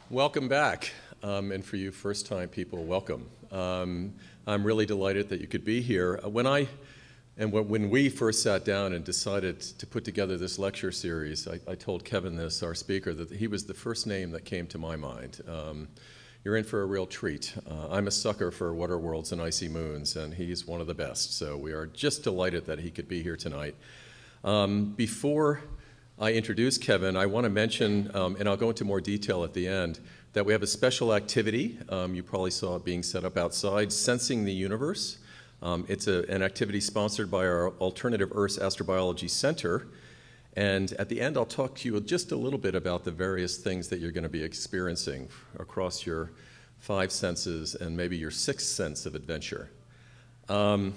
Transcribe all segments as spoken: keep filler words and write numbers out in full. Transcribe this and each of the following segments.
Welcome back, um, and for you first-time people, welcome. Um, I'm really delighted that you could be here. When I, and when we first sat down and decided to put together this lecture series, I, I told Kevin this, our speaker, that he was the first name that came to my mind. Um, you're in for a real treat. Uh, I'm a sucker for water worlds and icy moons, and he's one of the best, so we are just delighted that he could be here tonight. Um, before I introduce Kevin, I want to mention, um, and I'll go into more detail at the end, that we have a special activity. Um, you probably saw it being set up outside, Sensing the Universe. Um, it's a, an activity sponsored by our Alternative Earth Astrobiology Center. And at the end, I'll talk to you just a little bit about the various things that you're going to be experiencing across your five senses and maybe your sixth sense of adventure. Um,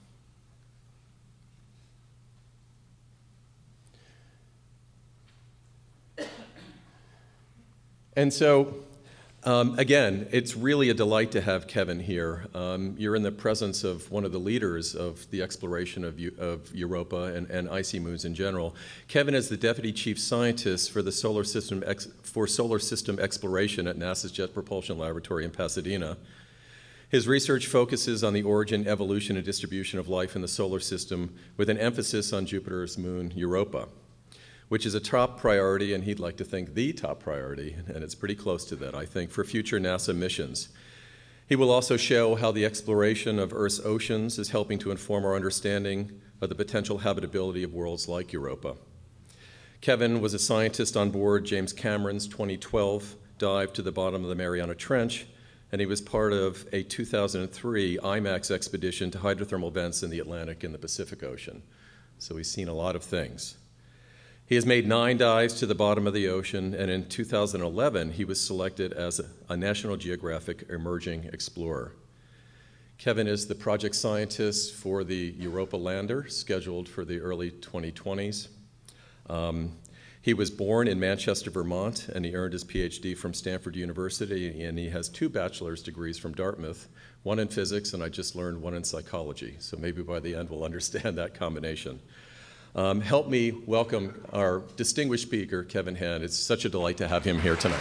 And so, um, again, it's really a delight to have Kevin here. Um, you're in the presence of one of the leaders of the exploration of, of Europa and, and icy moons in general. Kevin is the Deputy Chief Scientist for the Solar System ex for Solar System Exploration at NASA's Jet Propulsion Laboratory in Pasadena. His research focuses on the origin, evolution, and distribution of life in the solar system with an emphasis on Jupiter's moon, Europa, which is a top priority, and he'd like to think the top priority, and it's pretty close to that, I think, for future NASA missions. He will also show how the exploration of Earth's oceans is helping to inform our understanding of the potential habitability of worlds like Europa. Kevin was a scientist on board James Cameron's twenty twelve dive to the bottom of the Mariana Trench, and he was part of a two thousand three IMAX expedition to hydrothermal vents in the Atlantic and the Pacific Ocean. So he's seen a lot of things. He has made nine dives to the bottom of the ocean, and in two thousand eleven, he was selected as a, a National Geographic Emerging Explorer. Kevin is the project scientist for the Europa lander, scheduled for the early twenty twenties. Um, he was born in Manchester, Vermont, and he earned his PhD from Stanford University, and he has two bachelor's degrees from Dartmouth, one in physics, and I just learned one in psychology, so maybe by the end we'll understand that combination. Um, help me welcome our distinguished speaker, Kevin Hand. It's such a delight to have him here tonight.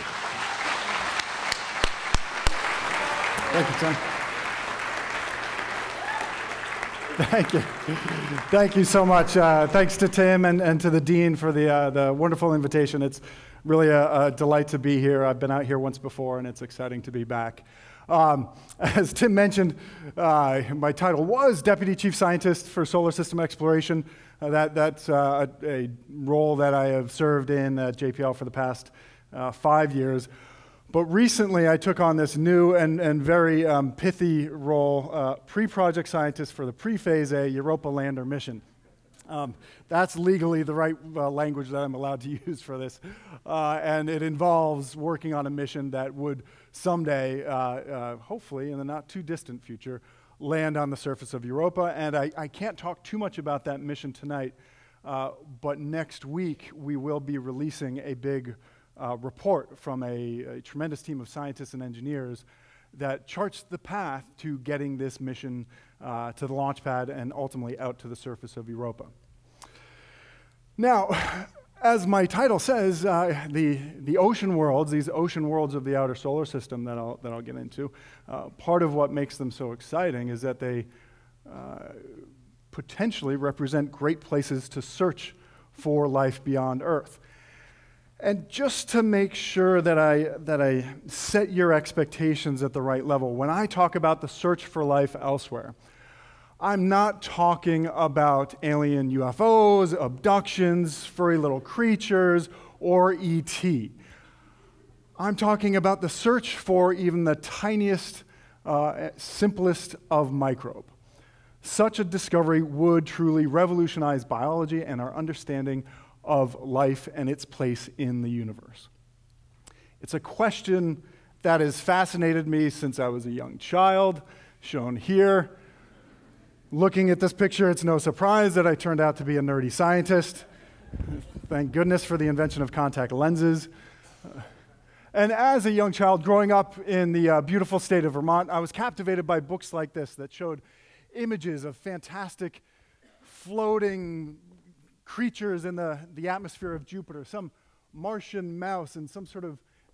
Thank you, Tim. Thank you. Thank you so much. Uh, thanks to Tim and, and to the Dean for the, uh, the wonderful invitation. It's really a, a delight to be here. I've been out here once before, and it's exciting to be back. Um, as Tim mentioned, uh, my title was Deputy Chief Scientist for Solar System Exploration. Uh, that, that's uh, a, a role that I have served in at J P L for the past uh, five years. But recently I took on this new and, and very um, pithy role, uh, Pre-Project Scientist for the Pre-Phase A Europa Lander mission. Um, that's legally the right uh, language that I'm allowed to use for this. Uh, and it involves working on a mission that would someday, uh, uh, hopefully in the not too distant future, land on the surface of Europa. And I, I can't talk too much about that mission tonight, uh, but next week we will be releasing a big uh, report from a, a tremendous team of scientists and engineers that charts the path to getting this mission uh, to the launch pad and ultimately out to the surface of Europa. Now, as my title says, uh, the, the ocean worlds, these ocean worlds of the outer solar system that I'll, that I'll get into, uh, part of what makes them so exciting is that they uh, potentially represent great places to search for life beyond Earth. And just to make sure that I, that I set your expectations at the right level, when I talk about the search for life elsewhere, I'm not talking about alien U F Os, abductions, furry little creatures, or E T. I'm talking about the search for even the tiniest, uh, simplest of microbe. Such a discovery would truly revolutionize biology and our understanding of life and its place in the universe. It's a question that has fascinated me since I was a young child, shown here. Looking at this picture, it's no surprise that I turned out to be a nerdy scientist. Thank goodness for the invention of contact lenses. And as a young child growing up in the uh, beautiful state of Vermont, I was captivated by books like this that showed images of fantastic floating creatures in the, the atmosphere of Jupiter, some Martian mouse in some sort of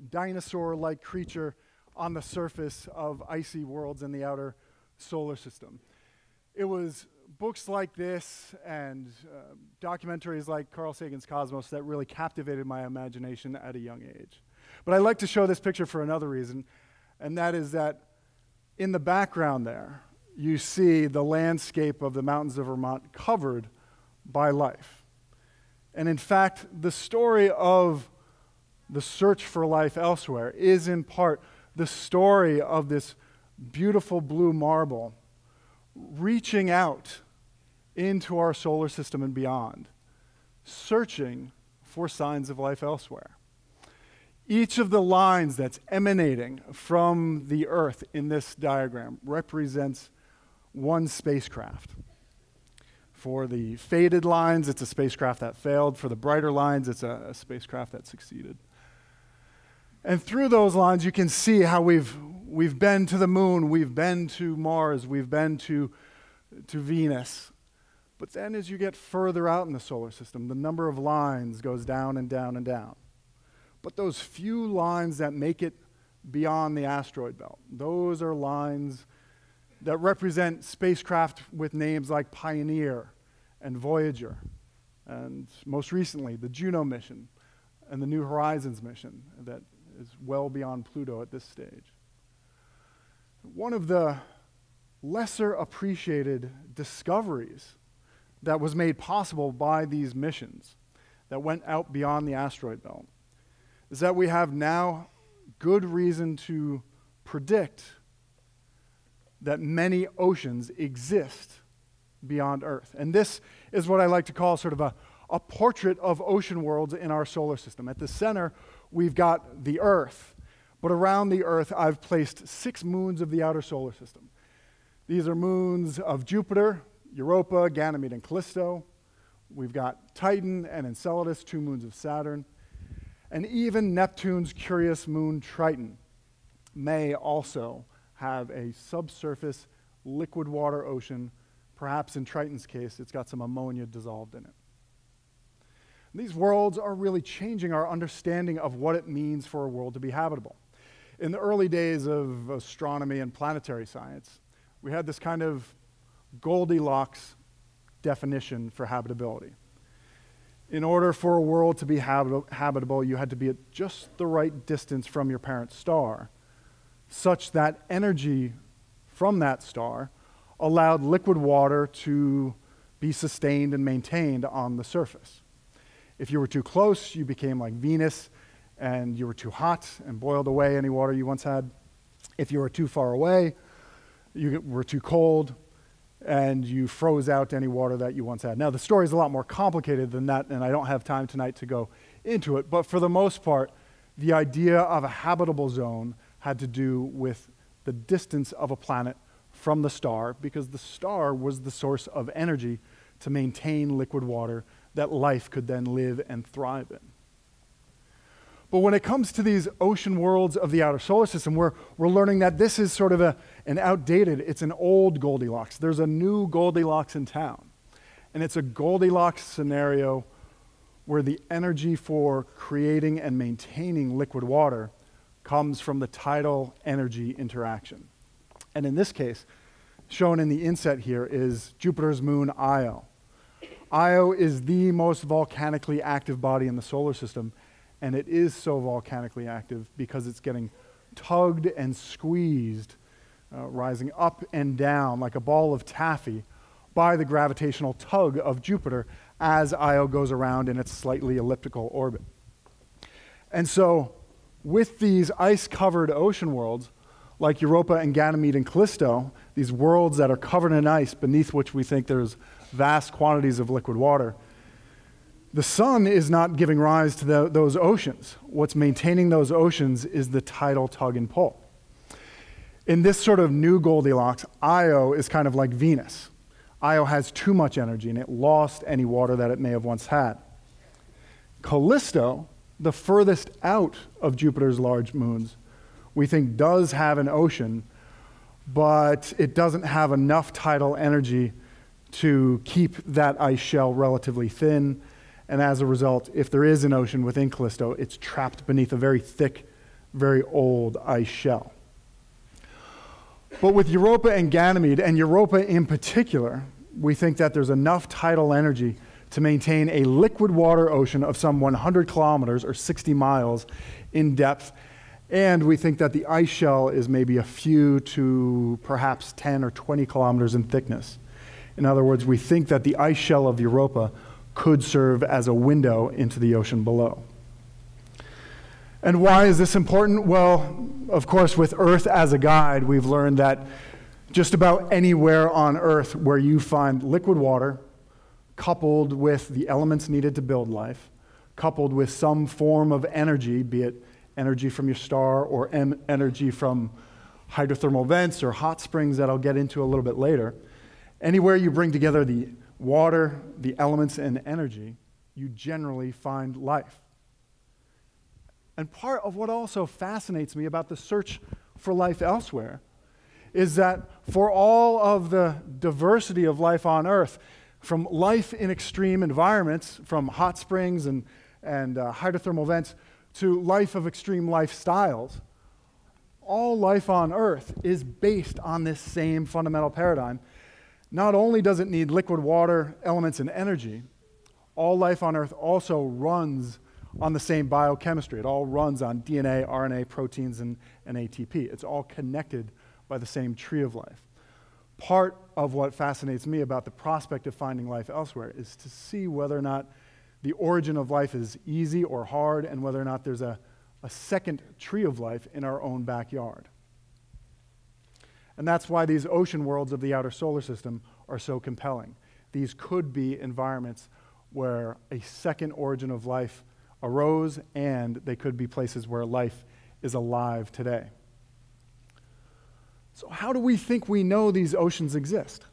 dinosaur-like creature on the surface of icy worlds in the outer solar system. It was books like this and uh, documentaries like Carl Sagan's Cosmos that really captivated my imagination at a young age. But I like to show this picture for another reason, and that is that in the background there, you see the landscape of the mountains of Vermont covered by life. And in fact, the story of the search for life elsewhere is in part the story of this beautiful blue marble reaching out into our solar system and beyond, searching for signs of life elsewhere. Each of the lines that's emanating from the Earth in this diagram represents one spacecraft. For the faded lines, it's a spacecraft that failed. For the brighter lines, it's a, a spacecraft that succeeded. And through those lines, you can see how we've, we've been to the moon, we've been to Mars, we've been to, to Venus. But then as you get further out in the solar system, the number of lines goes down and down and down. But those few lines that make it beyond the asteroid belt, those are lines that represent spacecraft with names like Pioneer and Voyager, and most recently, the Juno mission and the New Horizons mission that is well beyond Pluto at this stage. One of the lesser appreciated discoveries that was made possible by these missions that went out beyond the asteroid belt is that we have now good reason to predict that many oceans exist beyond Earth. And this is what I like to call sort of a, a portrait of ocean worlds in our solar system. At the center, we've got the Earth, but around the Earth, I've placed six moons of the outer solar system. These are moons of Jupiter, Europa, Ganymede, and Callisto. We've got Titan and Enceladus, two moons of Saturn. And even Neptune's curious moon Triton may also have a subsurface liquid water ocean. Perhaps in Triton's case, it's got some ammonia dissolved in it. These worlds are really changing our understanding of what it means for a world to be habitable. In the early days of astronomy and planetary science, we had this kind of Goldilocks definition for habitability. In order for a world to be habit- habitable, you had to be at just the right distance from your parent star, such that energy from that star allowed liquid water to be sustained and maintained on the surface. If you were too close, you became like Venus, and you were too hot and boiled away any water you once had. If you were too far away, you were too cold, and you froze out any water that you once had. Now, the story is a lot more complicated than that, and I don't have time tonight to go into it, but for the most part, the idea of a habitable zone had to do with the distance of a planet from the star, because the star was the source of energy to maintain liquid water that life could then live and thrive in. But when it comes to these ocean worlds of the outer solar system, we're, we're learning that this is sort of a, an outdated, it's an old Goldilocks. There's a new Goldilocks in town. And it's a Goldilocks scenario where the energy for creating and maintaining liquid water comes from the tidal energy interaction. And in this case, shown in the inset here is Jupiter's moon Io. Io is the most volcanically active body in the solar system, and it is so volcanically active because it's getting tugged and squeezed, uh, rising up and down like a ball of taffy by the gravitational tug of Jupiter as Io goes around in its slightly elliptical orbit. And so, with these ice-covered ocean worlds, like Europa and Ganymede and Callisto, these worlds that are covered in ice beneath which we think there's vast quantities of liquid water, the sun is not giving rise to the, those oceans. What's maintaining those oceans is the tidal tug and pull. In this sort of new Goldilocks, Io is kind of like Venus. Io has too much energy, and it lost any water that it may have once had. Callisto, the furthest out of Jupiter's large moons, we think does have an ocean, but it doesn't have enough tidal energy to keep that ice shell relatively thin. And as a result, if there is an ocean within Callisto, it's trapped beneath a very thick very old ice shell. But with Europa and Ganymede, and Europa in particular, we think that there's enough tidal energy to maintain a liquid water ocean of some one hundred kilometers or sixty miles in depth. And we think that the ice shell is maybe a few to perhaps ten or twenty kilometers in thickness. In other words, we think that the ice shell of Europa could serve as a window into the ocean below. And why is this important? Well, of course, with Earth as a guide, we've learned that just about anywhere on Earth where you find liquid water, coupled with the elements needed to build life, coupled with some form of energy, be it energy from your star or em energy from hydrothermal vents or hot springs that I'll get into a little bit later, anywhere you bring together the water, the elements, and energy, you generally find life. And part of what also fascinates me about the search for life elsewhere is that for all of the diversity of life on Earth, from life in extreme environments, from hot springs and, and uh, hydrothermal vents, to life of extreme lifestyles, all life on Earth is based on this same fundamental paradigm. Not only does it need liquid water, elements, and energy, all life on Earth also runs on the same biochemistry. It all runs on D N A, R N A, proteins, and, and A T P. It's all connected by the same tree of life. Part of what fascinates me about the prospect of finding life elsewhere is to see whether or not the origin of life is easy or hard, and whether or not there's a, a second tree of life in our own backyard. And that's why these ocean worlds of the outer solar system are so compelling. These could be environments where a second origin of life arose, and they could be places where life is alive today. So how do we think we know these oceans exist?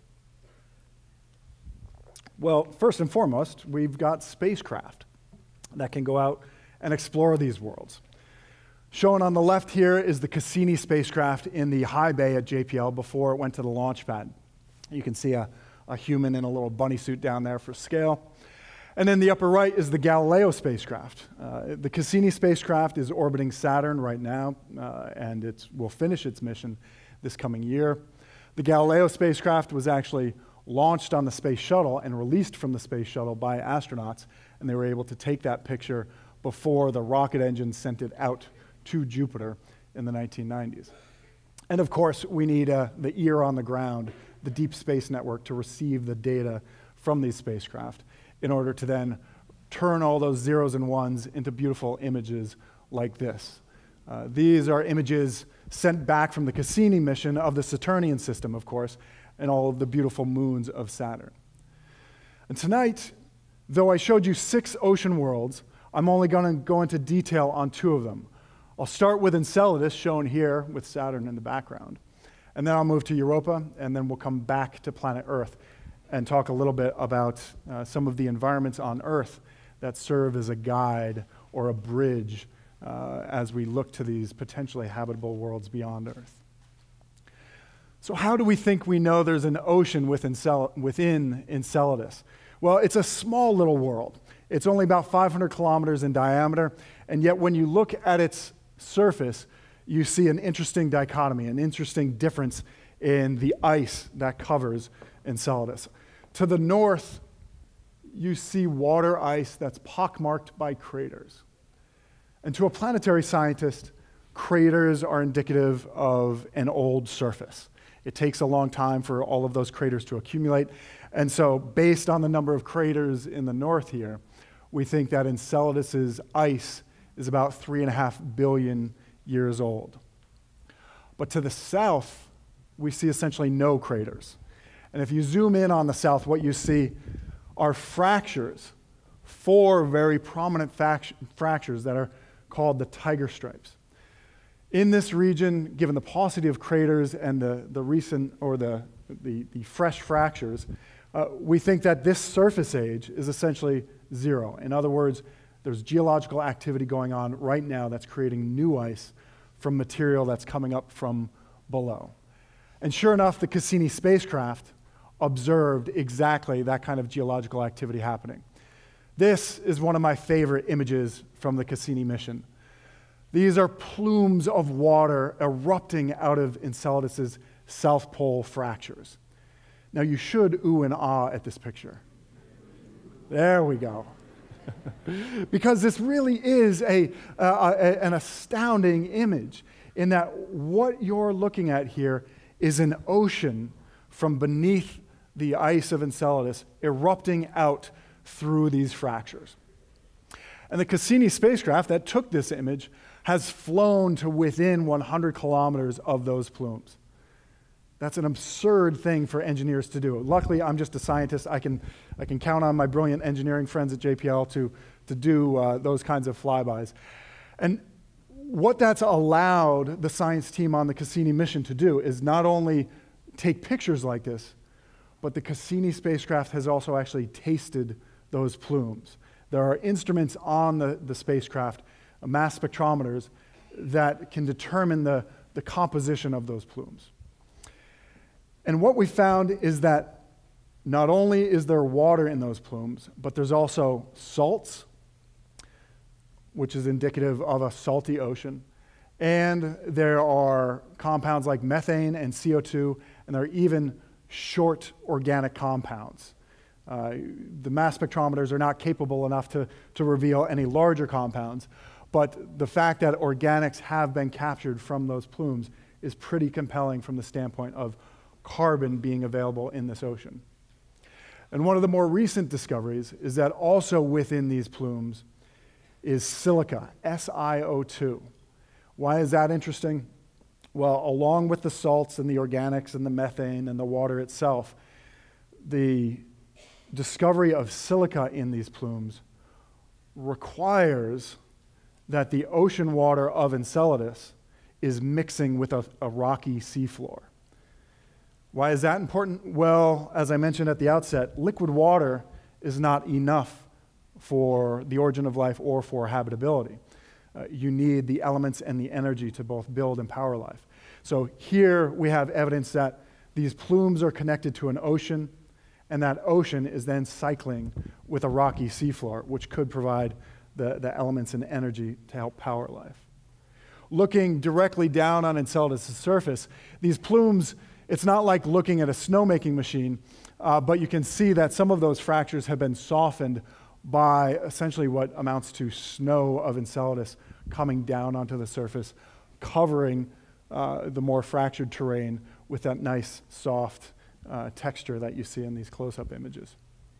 Well, first and foremost, we've got spacecraft that can go out and explore these worlds. Shown on the left here is the Cassini spacecraft in the high bay at J P L before it went to the launch pad. You can see a, a human in a little bunny suit down there for scale. And then the upper right is the Galileo spacecraft. Uh, the Cassini spacecraft is orbiting Saturn right now, uh, and it will finish its mission this coming year. The Galileo spacecraft was actually launched on the space shuttle and released from the space shuttle by astronauts, and they were able to take that picture before the rocket engine sent it out to Jupiter in the nineteen nineties. And of course, we need uh, the ear on the ground, the Deep Space Network, to receive the data from these spacecraft in order to then turn all those zeros and ones into beautiful images like this. Uh, these are images sent back from the Cassini mission of the Saturnian system, of course, and all of the beautiful moons of Saturn. And tonight, though I showed you six ocean worlds, I'm only going to go into detail on two of them. I'll start with Enceladus, shown here with Saturn in the background. And then I'll move to Europa, and then we'll come back to planet Earth and talk a little bit about uh, some of the environments on Earth that serve as a guide or a bridge uh, as we look to these potentially habitable worlds beyond Earth. So how do we think we know there's an ocean within, Encel within Enceladus? Well, it's a small little world. It's only about five hundred kilometers in diameter, and yet when you look at its surface, you see an interesting dichotomy, an interesting difference in the ice that covers Enceladus. To the north, you see water ice that's pockmarked by craters. And to a planetary scientist, craters are indicative of an old surface. It takes a long time for all of those craters to accumulate. And so based on the number of craters in the north here, we think that Enceladus's ice is about three and a half billion years old. But to the south, we see essentially no craters. And if you zoom in on the south, what you see are fractures, four very prominent fractures that are called the tiger stripes. In this region, given the paucity of craters and the, the recent, or the, the, the fresh fractures, uh, we think that this surface age is essentially zero. In other words, there's geological activity going on right now that's creating new ice from material that's coming up from below. And sure enough, the Cassini spacecraft observed exactly that kind of geological activity happening. This is one of my favorite images from the Cassini mission. These are plumes of water erupting out of Enceladus's South Pole fractures. Now you should ooh and ah at this picture. There we go. Because this really is a, uh, a, an astounding image in that what you're looking at here is an ocean from beneath the ice of Enceladus erupting out through these fractures. And the Cassini spacecraft that took this image has flown to within one hundred kilometers of those plumes. That's an absurd thing for engineers to do. Luckily, I'm just a scientist. I can, I can count on my brilliant engineering friends at J P L to, to do uh, those kinds of flybys. And what that's allowed the science team on the Cassini mission to do is not only take pictures like this, but the Cassini spacecraft has also actually tasted those plumes. There are instruments on the, the spacecraft, mass spectrometers, that can determine the, the composition of those plumes. And what we found is that not only is there water in those plumes, but there's also salts, which is indicative of a salty ocean. And there are compounds like methane and C O two, and there are even short organic compounds. Uh, the mass spectrometers are not capable enough to, to reveal any larger compounds, but the fact that organics have been captured from those plumes is pretty compelling from the standpoint of carbon being available in this ocean. And one of the more recent discoveries is that also within these plumes is silica, S i O two. Why is that interesting? Well, along with the salts and the organics and the methane and the water itself, the discovery of silica in these plumes requires that the ocean water of Enceladus is mixing with a, a rocky seafloor. Why is that important? Well, as I mentioned at the outset, liquid water is not enough for the origin of life or for habitability. Uh, you need the elements and the energy to both build and power life. So here we have evidence that these plumes are connected to an ocean, and that ocean is then cycling with a rocky seafloor, which could provide the, the elements and energy to help power life. Looking directly down on Enceladus' surface, these plumes, it's not like looking at a snowmaking machine, uh, but you can see that some of those fractures have been softened by essentially what amounts to snow of Enceladus coming down onto the surface, covering uh, the more fractured terrain with that nice, soft uh, texture that you see in these close-up images.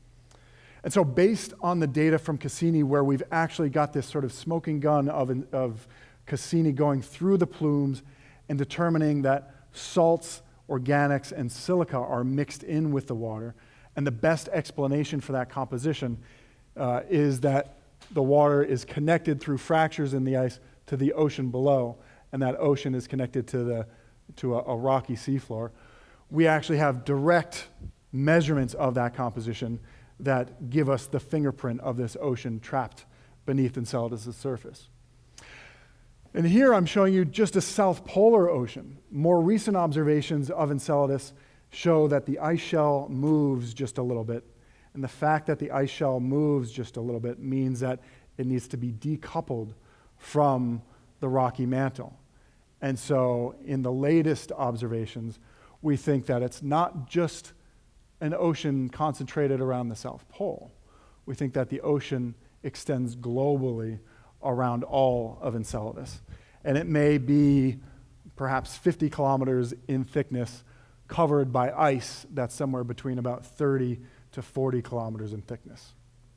And so based on the data from Cassini, where we've actually got this sort of smoking gun of, of Cassini going through the plumes and determining that salts, organics, and silica are mixed in with the water, and the best explanation for that composition uh, is that the water is connected through fractures in the ice to the ocean below, and that ocean is connected to, the, to a, a rocky seafloor. We actually have direct measurements of that composition that give us the fingerprint of this ocean trapped beneath Enceladus' surface. And here I'm showing you just a south polar ocean. More recent observations of Enceladus show that the ice shell moves just a little bit. And the fact that the ice shell moves just a little bit means that it needs to be decoupled from the rocky mantle. And so in the latest observations, we think that it's not just an ocean concentrated around the South Pole. We think that the ocean extends globally around all of Enceladus. And it may be perhaps fifty kilometers in thickness, covered by ice that's somewhere between about thirty to forty kilometers in thickness.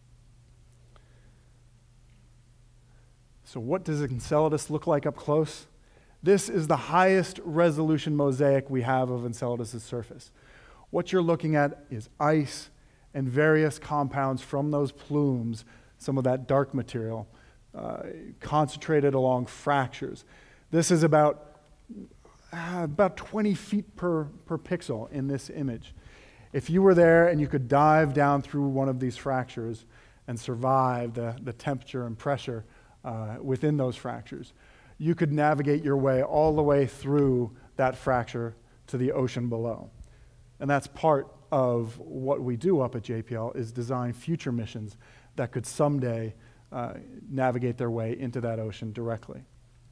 So what does Enceladus look like up close? This is the highest resolution mosaic we have of Enceladus' surface. What you're looking at is ice and various compounds from those plumes, some of that dark material, uh, concentrated along fractures. This is about, uh, about twenty feet per, per pixel in this image. If you were there and you could dive down through one of these fractures and survive the, the temperature and pressure uh, within those fractures, you could navigate your way all the way through that fracture to the ocean below. And that's part of what we do up at J P L, is design future missions that could someday uh, navigate their way into that ocean directly.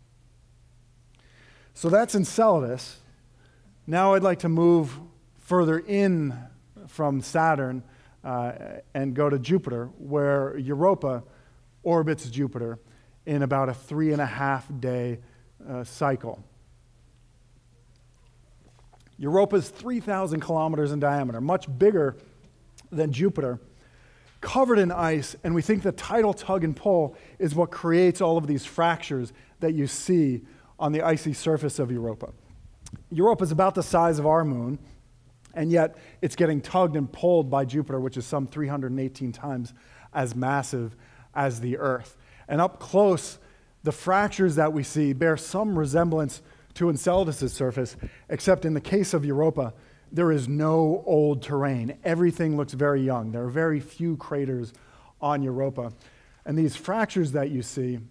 So that's Enceladus. Now I'd like to move further in from Saturn uh, and go to Jupiter, where Europa orbits Jupiter in about a three and a half day uh, cycle. Europa is three thousand kilometers in diameter, much bigger than Jupiter, covered in ice, and we think the tidal tug and pull is what creates all of these fractures that you see on the icy surface of Europa. Europa is about the size of our moon, and yet it's getting tugged and pulled by Jupiter, which is some three hundred eighteen times as massive as the Earth. And up close, the fractures that we see bear some resemblance to Enceladus' surface, except in the case of Europa, there is no old terrain. Everything looks very young. There are very few craters on Europa. And these fractures that you see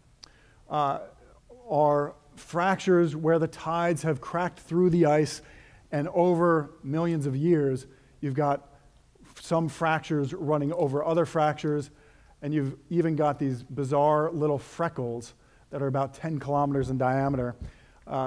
uh, are fractures where the tides have cracked through the ice, and over millions of years, you've got some fractures running over other fractures, and you've even got these bizarre little freckles that are about ten kilometers in diameter. Uh,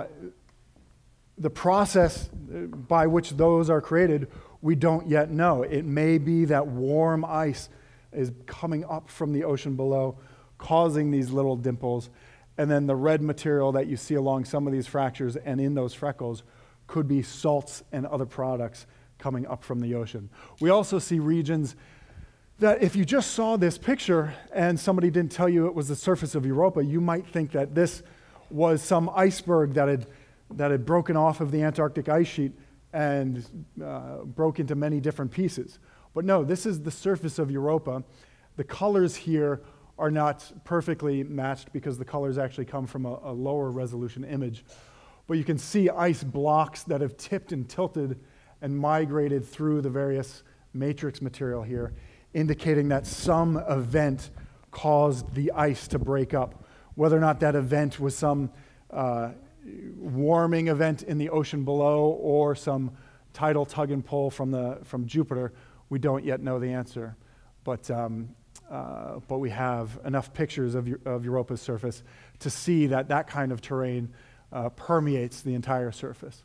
the process by which those are created, we don't yet know. It may be that warm ice is coming up from the ocean below, causing these little dimples, and then the red material that you see along some of these fractures and in those freckles could be salts and other products coming up from the ocean. We also see regions that if you just saw this picture and somebody didn't tell you it was the surface of Europa, you might think that this was some iceberg that had, that had broken off of the Antarctic ice sheet and uh, broke into many different pieces. But no, this is the surface of Europa. The colors here are not perfectly matched because the colors actually come from a, a lower resolution image. But you can see ice blocks that have tipped and tilted and migrated through the various matrix material here, indicating that some event caused the ice to break up. Whether or not that event was some uh, warming event in the ocean below or some tidal tug and pull from, the, from Jupiter, we don't yet know the answer. But, um, uh, but we have enough pictures of, of Europa's surface to see that that kind of terrain uh, permeates the entire surface.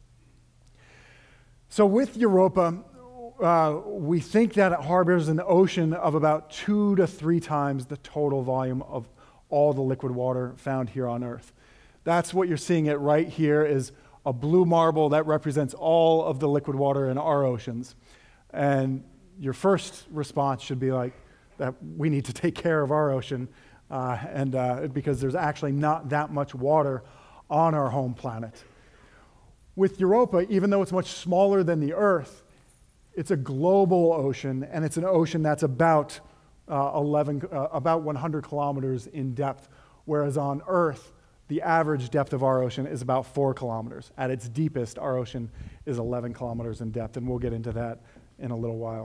So with Europa, uh, we think that it harbors an ocean of about two to three times the total volume of all the liquid water found here on Earth. That's what you're seeing it right here is a blue marble that represents all of the liquid water in our oceans. And your first response should be like, that we need to take care of our ocean, uh, and uh, because there's actually not that much water on our home planet. With Europa, even though it's much smaller than the Earth, it's a global ocean, and it's an ocean that's about uh, eleven, uh, about one hundred kilometers in depth, whereas on Earth, the average depth of our ocean is about four kilometers. At its deepest, our ocean is eleven kilometers in depth, and we'll get into that in a little while.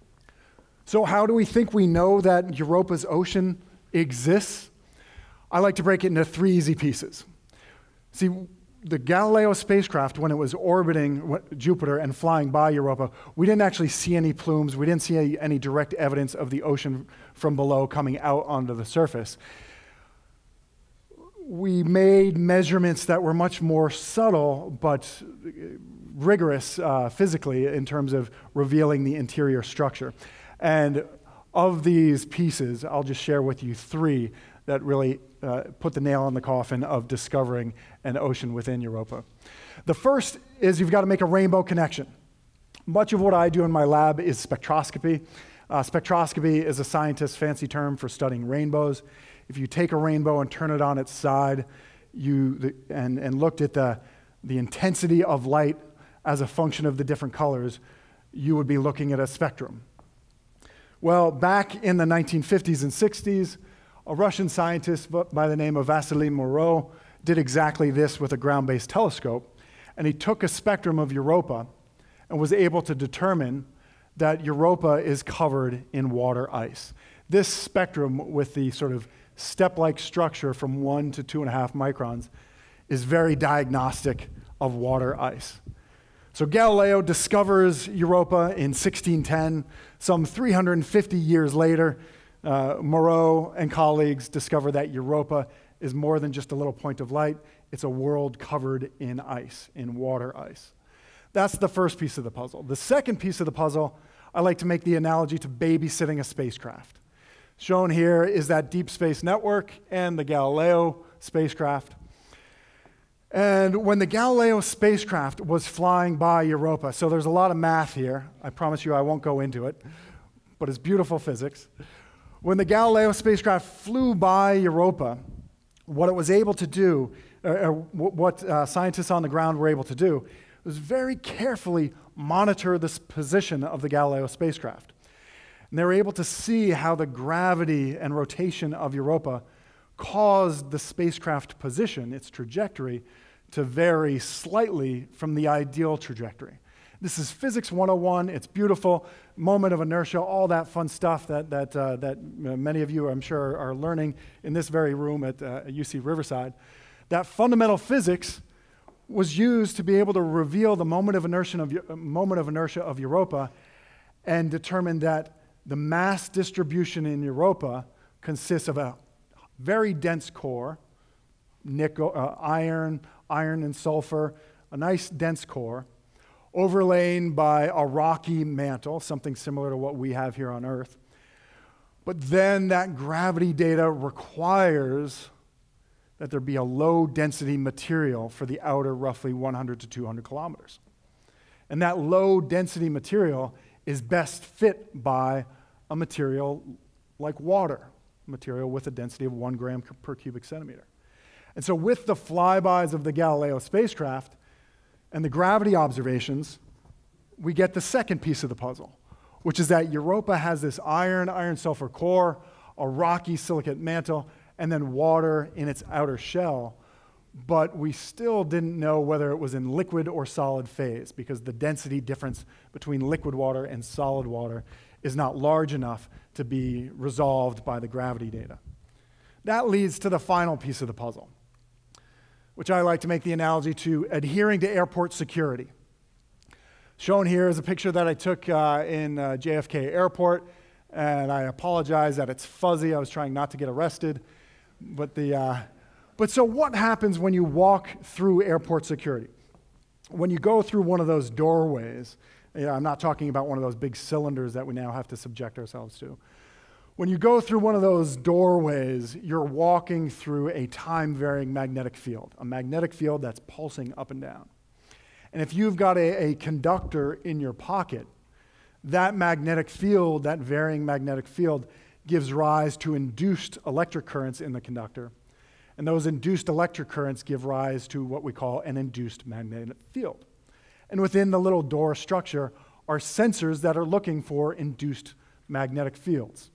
So how do we think we know that Europa's ocean exists? I like to break it into three easy pieces. See, the Galileo spacecraft, when it was orbiting Jupiter and flying by Europa, we didn't actually see any plumes. We didn't see any, any direct evidence of the ocean from below coming out onto the surface. We made measurements that were much more subtle but rigorous uh, physically in terms of revealing the interior structure. And of these pieces, I'll just share with you three that really uh, put the nail in the coffin of discovering an ocean within Europa. The first is you've got to make a rainbow connection. Much of what I do in my lab is spectroscopy. Uh, spectroscopy is a scientist's fancy term for studying rainbows. If you take a rainbow and turn it on its side you, the, and, and looked at the, the intensity of light as a function of the different colors, you would be looking at a spectrum. Well, back in the nineteen fifties and sixties, a Russian scientist by the name of Vasily Moreau did exactly this with a ground-based telescope, and he took a spectrum of Europa and was able to determine that Europa is covered in water ice. This spectrum with the sort of step-like structure from one to two and a half microns is very diagnostic of water ice. So Galileo discovers Europa in sixteen ten. Some three hundred fifty years later, uh, Moreau and colleagues discover that Europa is more than just a little point of light. it's a world covered in ice, in water ice. That's the first piece of the puzzle. The second piece of the puzzle, I like to make the analogy to babysitting a spacecraft. Shown here is that Deep Space Network and the Galileo spacecraft. And when the Galileo spacecraft was flying by Europa, so there's a lot of math here. I promise you I won't go into it, but it's beautiful physics. When the Galileo spacecraft flew by Europa, what it was able to do, or what uh, scientists on the ground were able to do, was very carefully monitor the position of the Galileo spacecraft. And they were able to see how the gravity and rotation of Europa caused the spacecraft position, its trajectory, to vary slightly from the ideal trajectory. This is Physics one oh one. It's beautiful. Moment of inertia, all that fun stuff that, that, uh, that many of you, I'm sure, are learning in this very room at uh, U C Riverside. That fundamental physics was used to be able to reveal the moment of inertia of, moment of, inertia of Europa and determine that the mass distribution in Europa consists of a very dense core, nickel, uh, iron, iron and sulfur, a nice dense core, overlain by a rocky mantle, something similar to what we have here on Earth. But then that gravity data requires that there be a low density material for the outer roughly one hundred to two hundred kilometers. And that low density material is best fit by a material like water, material with a density of one gram per cubic centimeter. And so with the flybys of the Galileo spacecraft and the gravity observations, we get the second piece of the puzzle, which is that Europa has this iron, iron-sulfur core, a rocky silicate mantle, and then water in its outer shell. But we still didn't know whether it was in liquid or solid phase because the density difference between liquid water and solid water is not large enough to be resolved by the gravity data. That leads to the final piece of the puzzle, which I like to make the analogy to adhering to airport security. Shown here is a picture that I took uh, in uh, J F K Airport, and I apologize that it's fuzzy. I was trying not to get arrested. But, the, uh, but so what happens when you walk through airport security? When you go through one of those doorways, you know, I'm not talking about one of those big cylinders that we now have to subject ourselves to. When you go through one of those doorways, you're walking through a time-varying magnetic field, a magnetic field that's pulsing up and down. And if you've got a, a conductor in your pocket, that magnetic field, that varying magnetic field, gives rise to induced electric currents in the conductor. And those induced electric currents give rise to what we call an induced magnetic field. And within the little door structure are sensors that are looking for induced magnetic fields.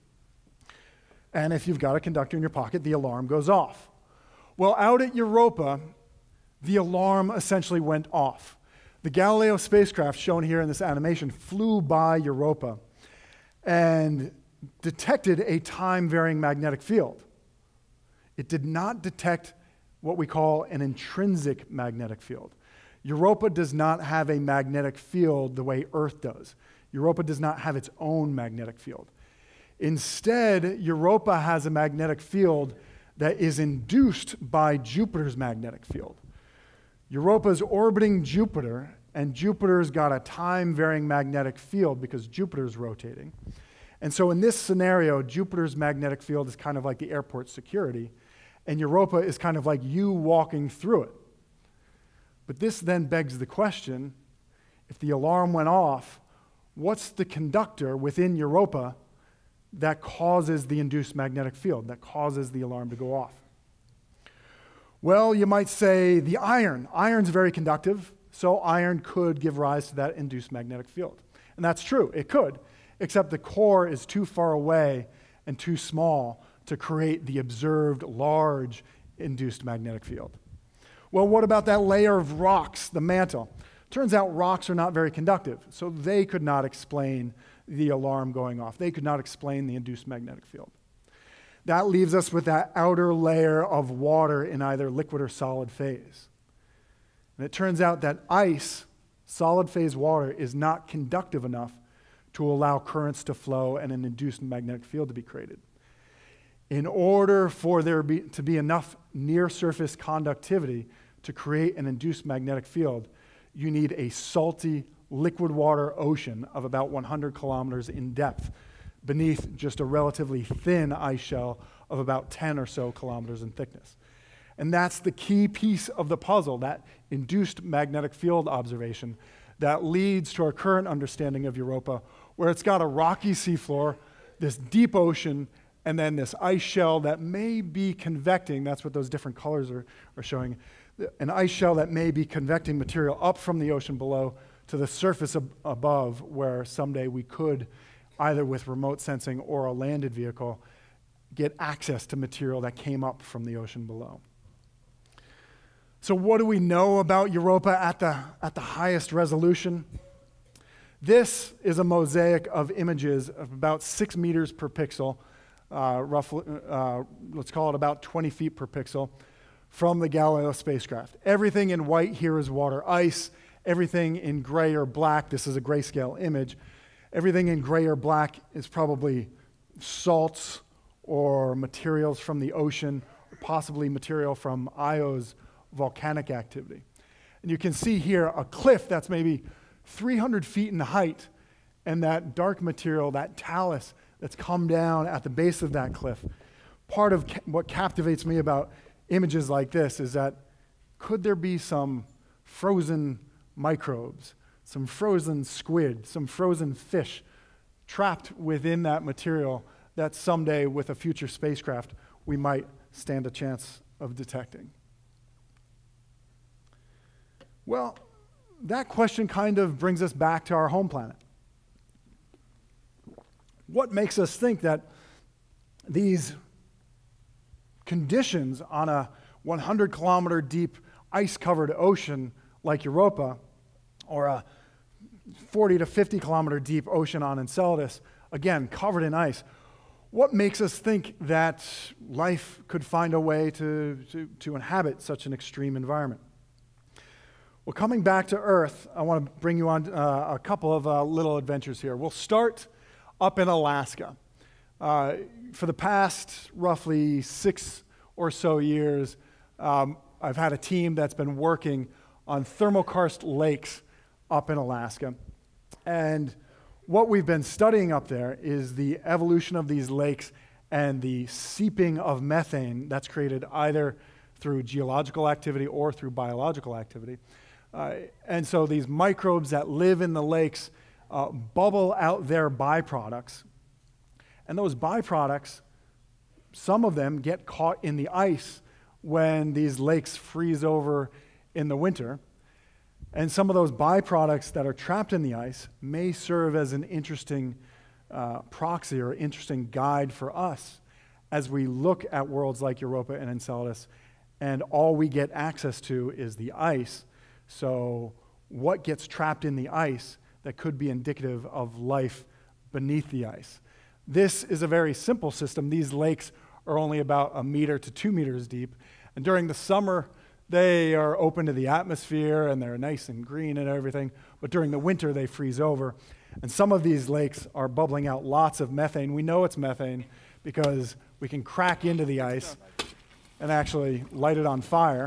And if you've got a conductor in your pocket, the alarm goes off. Well, out at Europa, the alarm essentially went off. The Galileo spacecraft, shown here in this animation, flew by Europa and detected a time-varying magnetic field. It did not detect what we call an intrinsic magnetic field. Europa does not have a magnetic field the way Earth does. Europa does not have its own magnetic field. Instead, Europa has a magnetic field that is induced by Jupiter's magnetic field. Europa is orbiting Jupiter, and Jupiter's got a time-varying magnetic field because Jupiter's rotating. And so in this scenario, Jupiter's magnetic field is kind of like the airport security, and Europa is kind of like you walking through it. But this then begs the question, if the alarm went off, what's the conductor within Europa that causes the induced magnetic field, that causes the alarm to go off? Well, you might say the iron. Iron's very conductive, so iron could give rise to that induced magnetic field. And that's true, it could, except the core is too far away and too small to create the observed large induced magnetic field. Well, what about that layer of rocks, the mantle? Turns out rocks are not very conductive, so they could not explain the alarm going off. They could not explain the induced magnetic field. That leaves us with that outer layer of water in either liquid or solid phase. And it turns out that ice, solid phase water, is not conductive enough to allow currents to flow and an induced magnetic field to be created. In order for there be, to be enough near-surface conductivity to create an induced magnetic field, you need a salty, liquid water ocean of about one hundred kilometers in depth beneath just a relatively thin ice shell of about ten or so kilometers in thickness. And that's the key piece of the puzzle, that induced magnetic field observation that leads to our current understanding of Europa, where it's got a rocky seafloor, this deep ocean, and then this ice shell that may be convecting. That's what those different colors are, are showing. An ice shell that may be convecting material up from the ocean below to the surface ab above, where someday we could, either with remote sensing or a landed vehicle, get access to material that came up from the ocean below. So what do we know about Europa at the, at the highest resolution? This is a mosaic of images of about six meters per pixel, uh, roughly, uh, let's call it about twenty feet per pixel, from the Galileo spacecraft. Everything in white here is water ice. Everything in gray or black, this is a grayscale image, everything in gray or black is probably salts or materials from the ocean, or possibly material from Io's volcanic activity. And you can see here a cliff that's maybe three hundred feet in height, and that dark material, that talus that's come down at the base of that cliff. Part of ca what captivates me about images like this is that could there be some frozen microbes, some frozen squid, some frozen fish trapped within that material that someday with a future spacecraft we might stand a chance of detecting? Well, that question kind of brings us back to our home planet. What makes us think that these conditions on a one hundred kilometer deep ice-covered ocean like Europa, or a forty to fifty kilometer deep ocean on Enceladus, again, covered in ice, what makes us think that life could find a way to, to, to inhabit such an extreme environment? Well, coming back to Earth, I want to bring you on uh, a couple of uh, little adventures here. We'll start up in Alaska. Uh, for the past roughly six or so years, um, I've had a team that's been working on thermokarst lakes up in Alaska. And what we've been studying up there is the evolution of these lakes and the seeping of methane that's created either through geological activity or through biological activity. Uh, and so these microbes that live in the lakes uh, bubble out their byproducts. And those byproducts, some of them get caught in the ice when these lakes freeze over in the winter. And some of those byproducts that are trapped in the ice may serve as an interesting uh, proxy or interesting guide for us as we look at worlds like Europa and Enceladus, and all we get access to is the ice. So what gets trapped in the ice that could be indicative of life beneath the ice? This is a very simple system. These lakes are only about a meter to two meters deep. And during the summer, they are open to the atmosphere and they're nice and green and everything. But during the winter, they freeze over. And some of these lakes are bubbling out lots of methane. We know it's methane because we can crack into the ice and actually light it on fire.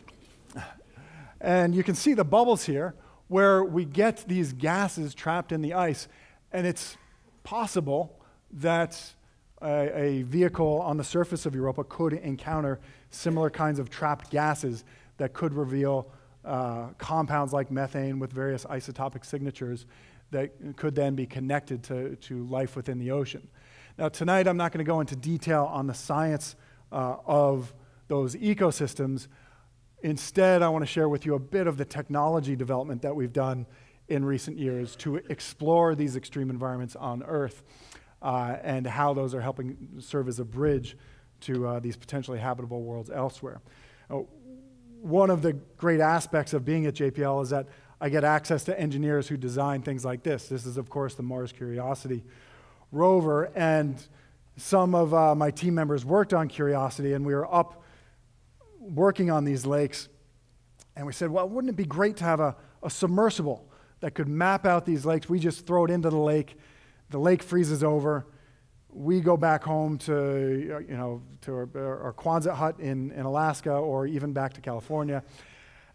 And you can see the bubbles here where we get these gases trapped in the ice. And it's possible that a, a vehicle on the surface of Europa could encounter similar kinds of trapped gases that could reveal uh, compounds like methane with various isotopic signatures that could then be connected to, to life within the ocean. Now tonight I'm not going to go into detail on the science uh, of those ecosystems. Instead, I want to share with you a bit of the technology development that we've done in recent years to explore these extreme environments on Earth uh, and how those are helping serve as a bridge to uh, these potentially habitable worlds elsewhere. Uh, one of the great aspects of being at J P L is that I get access to engineers who design things like this. This is, of course, the Mars Curiosity rover, and some of uh, my team members worked on Curiosity, and we were up working on these lakes, and we said, well, wouldn't it be great to have a, a submersible that could map out these lakes? We just throw it into the lake, the lake freezes over, we go back home to, you know, to our, our Quonset hut in, in Alaska or even back to California,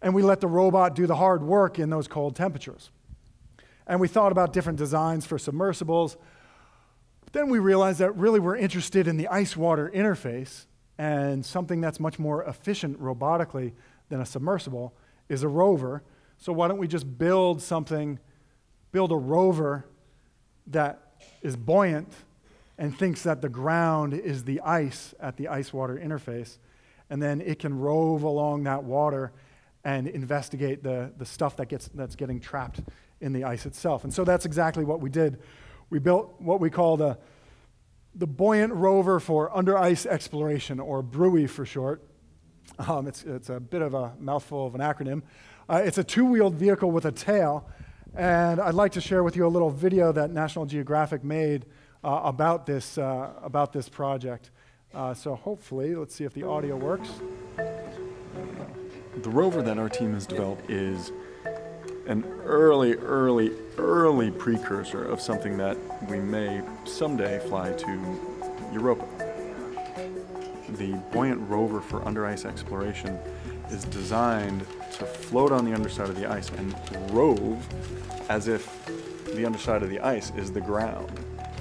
and we let the robot do the hard work in those cold temperatures. And we thought about different designs for submersibles. But then we realized that really we're interested in the ice-water interface, and something that's much more efficient robotically than a submersible is a rover. So why don't we just build something, build a rover that is buoyant and thinks that the ground is the ice at the ice-water interface, and then it can rove along that water and investigate the, the stuff that gets, that's getting trapped in the ice itself. And so that's exactly what we did. We built what we call the, the Buoyant Rover for Under Ice Exploration, or BRUI for short. Um, it's, it's a bit of a mouthful of an acronym. Uh, it's a two-wheeled vehicle with a tail, and I'd like to share with you a little video that National Geographic made uh, about, this, uh, about this project. Uh, so hopefully, let's see if the audio works. The rover that our team has developed is an early, early, early precursor of something that we may someday fly to Europa. The Buoyant Rover for Under Ice Exploration is designed to float on the underside of the ice and rove as if the underside of the ice is the ground.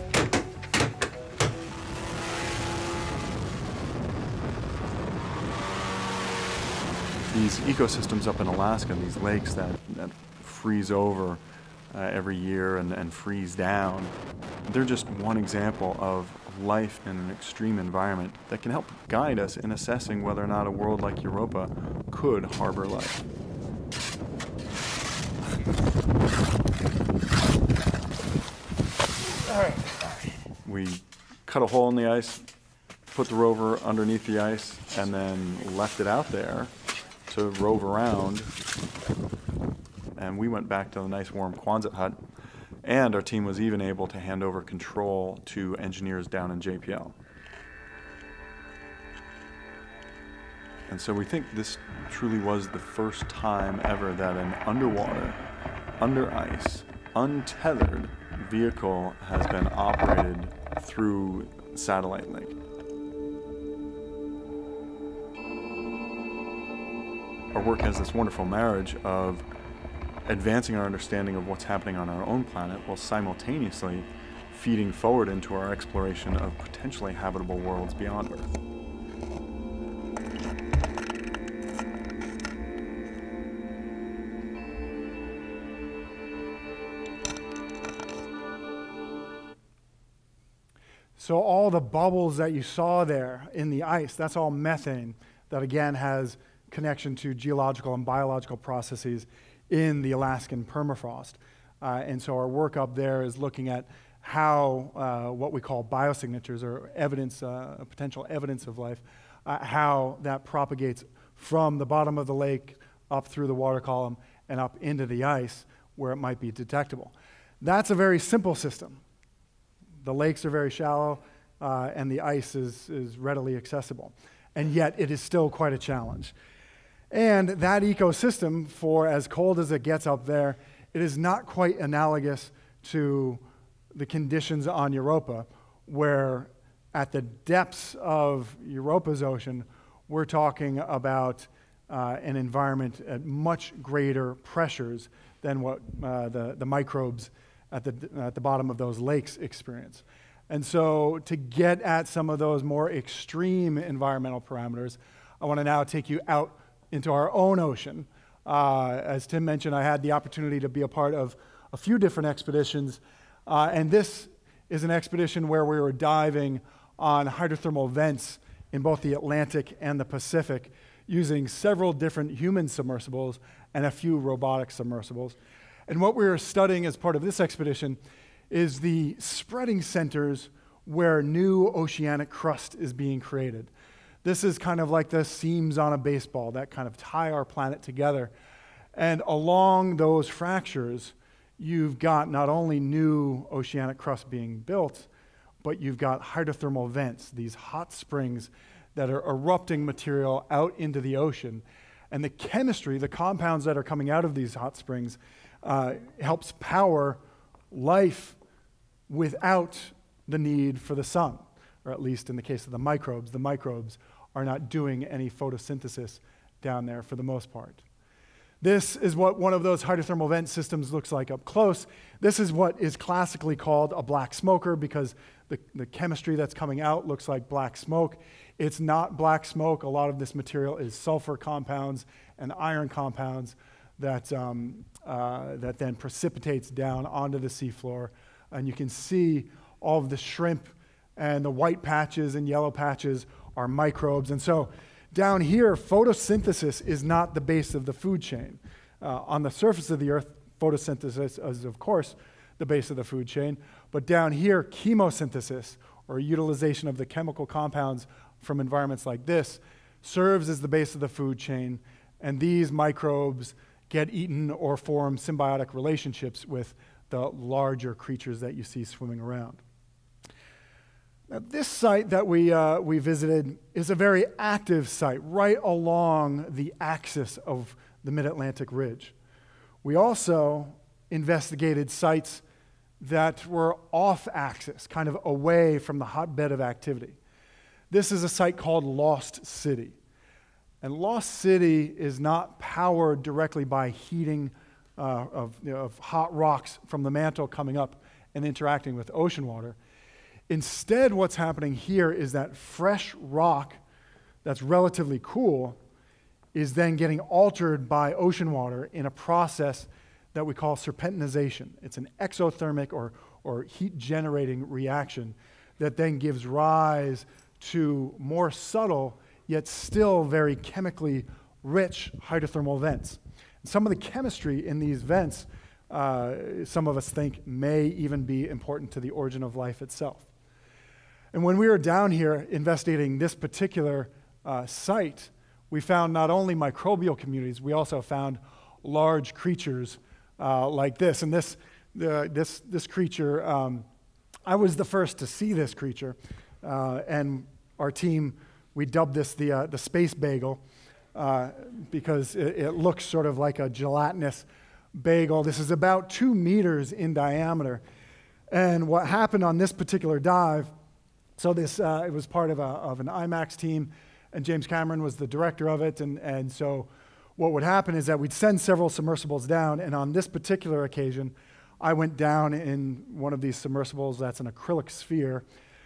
These ecosystems up in Alaska, these lakes that, that freeze over uh, every year and, and freeze down, they're just one example of life in an extreme environment that can help guide us in assessing whether or not a world like Europa could harbor life. All right. We cut a hole in the ice, put the rover underneath the ice, and then left it out there to rove around, and we went back to the nice warm Quonset hut, and our team was even able to hand over control to engineers down in J P L. And so we think this truly was the first time ever that an underwater, under ice, untethered vehicle has been operated through satellite link. Our work has this wonderful marriage of advancing our understanding of what's happening on our own planet while simultaneously feeding forward into our exploration of potentially habitable worlds beyond Earth. So all the bubbles that you saw there in the ice, that's all methane that again has connection to geological and biological processes in the Alaskan permafrost. Uh, and so our work up there is looking at how uh, what we call biosignatures, or evidence, uh, potential evidence of life, uh, how that propagates from the bottom of the lake up through the water column and up into the ice where it might be detectable. That's a very simple system. The lakes are very shallow uh, and the ice is, is readily accessible. And yet it is still quite a challenge. And that ecosystem, for as cold as it gets up there, it is not quite analogous to the conditions on Europa, where at the depths of Europa's ocean, we're talking about uh, an environment at much greater pressures than what uh, the, the microbes at the, at the bottom of those lakes experience. And so to get at some of those more extreme environmental parameters, I want to now take you out into our own ocean. Uh, as Tim mentioned, I had the opportunity to be a part of a few different expeditions, uh, and this is an expedition where we were diving on hydrothermal vents in both the Atlantic and the Pacific using several different human submersibles and a few robotic submersibles. And what we were studying as part of this expedition is the spreading centers where new oceanic crust is being created. This is kind of like the seams on a baseball that kind of tie our planet together. And along those fractures, you've got not only new oceanic crust being built, but you've got hydrothermal vents, these hot springs that are erupting material out into the ocean. And the chemistry, the compounds that are coming out of these hot springs, uh, helps power life without the need for the sun. Or at least in the case of the microbes, the microbes are not doing any photosynthesis down there for the most part. This is what one of those hydrothermal vent systems looks like up close. This is what is classically called a black smoker because the, the chemistry that's coming out looks like black smoke. It's not black smoke. A lot of this material is sulfur compounds and iron compounds that, um, uh, that then precipitates down onto the seafloor. And you can see all of the shrimp and the white patches and yellow patches are microbes. And so down here, photosynthesis is not the base of the food chain. Uh, on the surface of the Earth, photosynthesis is, of course, the base of the food chain. But down here, chemosynthesis, or utilization of the chemical compounds from environments like this, serves as the base of the food chain. And these microbes get eaten or form symbiotic relationships with the larger creatures that you see swimming around. Now, this site that we, uh, we visited is a very active site right along the axis of the Mid-Atlantic Ridge. We also investigated sites that were off-axis, kind of away from the hotbed of activity. This is a site called Lost City. And Lost City is not powered directly by heating uh, of, you know, of hot rocks from the mantle coming up and interacting with ocean water. Instead, what's happening here is that fresh rock that's relatively cool is then getting altered by ocean water in a process that we call serpentinization. It's an exothermic or, or heat-generating reaction that then gives rise to more subtle, yet still very chemically rich hydrothermal vents. And some of the chemistry in these vents, uh, some of us think, may even be important to the origin of life itself. And when we were down here investigating this particular uh, site, we found not only microbial communities, we also found large creatures uh, like this. And this, uh, this, this creature, um, I was the first to see this creature, uh, and our team, we dubbed this the, uh, the space bagel uh, because it, it looks sort of like a gelatinous bagel. This is about two meters in diameter. And what happened on this particular dive, so this, uh, it was part of, a, of an IMAX team, and James Cameron was the director of it, and, and so what would happen is that we'd send several submersibles down, and on this particular occasion, I went down in one of these submersibles that's an acrylic sphere.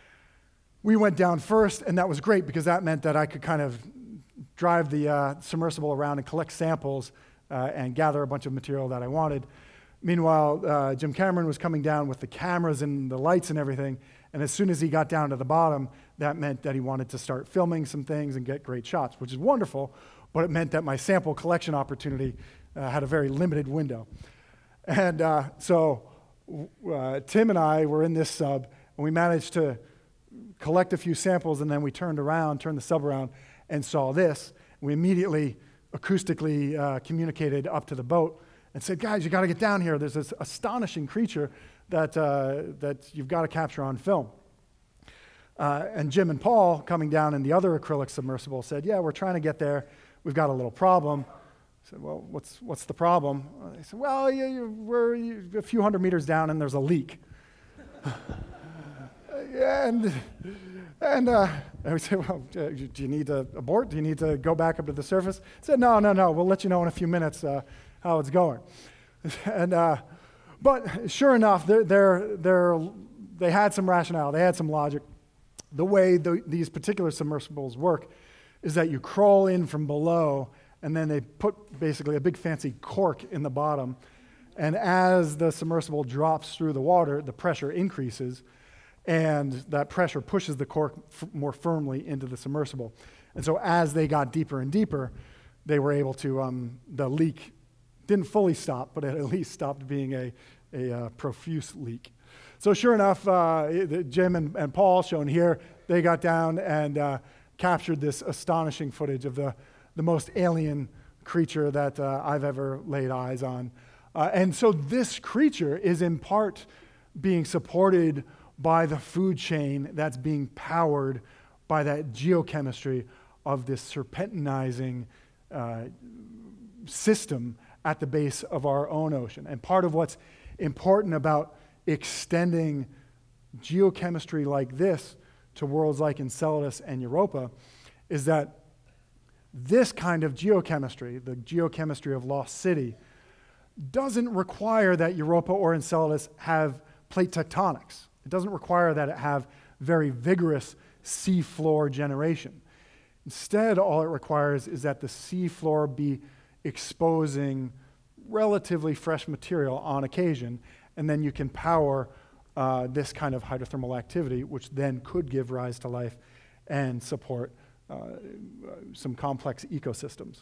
We went down first, and that was great because that meant that I could kind of drive the uh, submersible around and collect samples uh, and gather a bunch of material that I wanted. Meanwhile, uh, Jim Cameron was coming down with the cameras and the lights and everything, and as soon as he got down to the bottom, that meant that he wanted to start filming some things and get great shots, which is wonderful, but it meant that my sample collection opportunity uh, had a very limited window. And uh, so uh, Tim and I were in this sub, and we managed to collect a few samples, and then we turned around, turned the sub around, and saw this. We immediately acoustically uh, communicated up to the boat and said, guys, you got to get down here. There's this astonishing creature that, uh, that you've got to capture on film. Uh, and Jim and Paul, coming down in the other acrylic submersible, said, yeah, we're trying to get there. We've got a little problem. I said, well, what's, what's the problem? They said, well, you, you, we're you, a few hundred meters down, and there's a leak. and and, uh, and we said, well, do you need to abort? Do you need to go back up to the surface? I said, no, no, no. We'll let you know in a few minutes uh, how it's going. and uh, But sure enough, they're, they're, they're, they had some rationale. They had some logic. The way the, these particular submersibles work is that you crawl in from below, and then they put basically a big fancy cork in the bottom. And as the submersible drops through the water, the pressure increases, and that pressure pushes the cork f- more firmly into the submersible. And so as they got deeper and deeper, they were able to, um, the leak didn't fully stop, but it at least stopped being a, a uh, profuse leak. So sure enough, uh, Jim and, and Paul, shown here, they got down and uh, captured this astonishing footage of the, the most alien creature that uh, I've ever laid eyes on. Uh, and so this creature is in part being supported by the food chain that's being powered by that geochemistry of this serpentinizing uh, system at the base of our own ocean. And part of what's important about extending geochemistry like this to worlds like Enceladus and Europa is that This kind of geochemistry, the geochemistry of Lost City, doesn't require that Europa or Enceladus have plate tectonics. It doesn't require that it have very vigorous seafloor generation. Instead, all it requires is that the seafloor be exposing relatively fresh material on occasion, and then you can power uh, this kind of hydrothermal activity, which then could give rise to life and support uh, some complex ecosystems.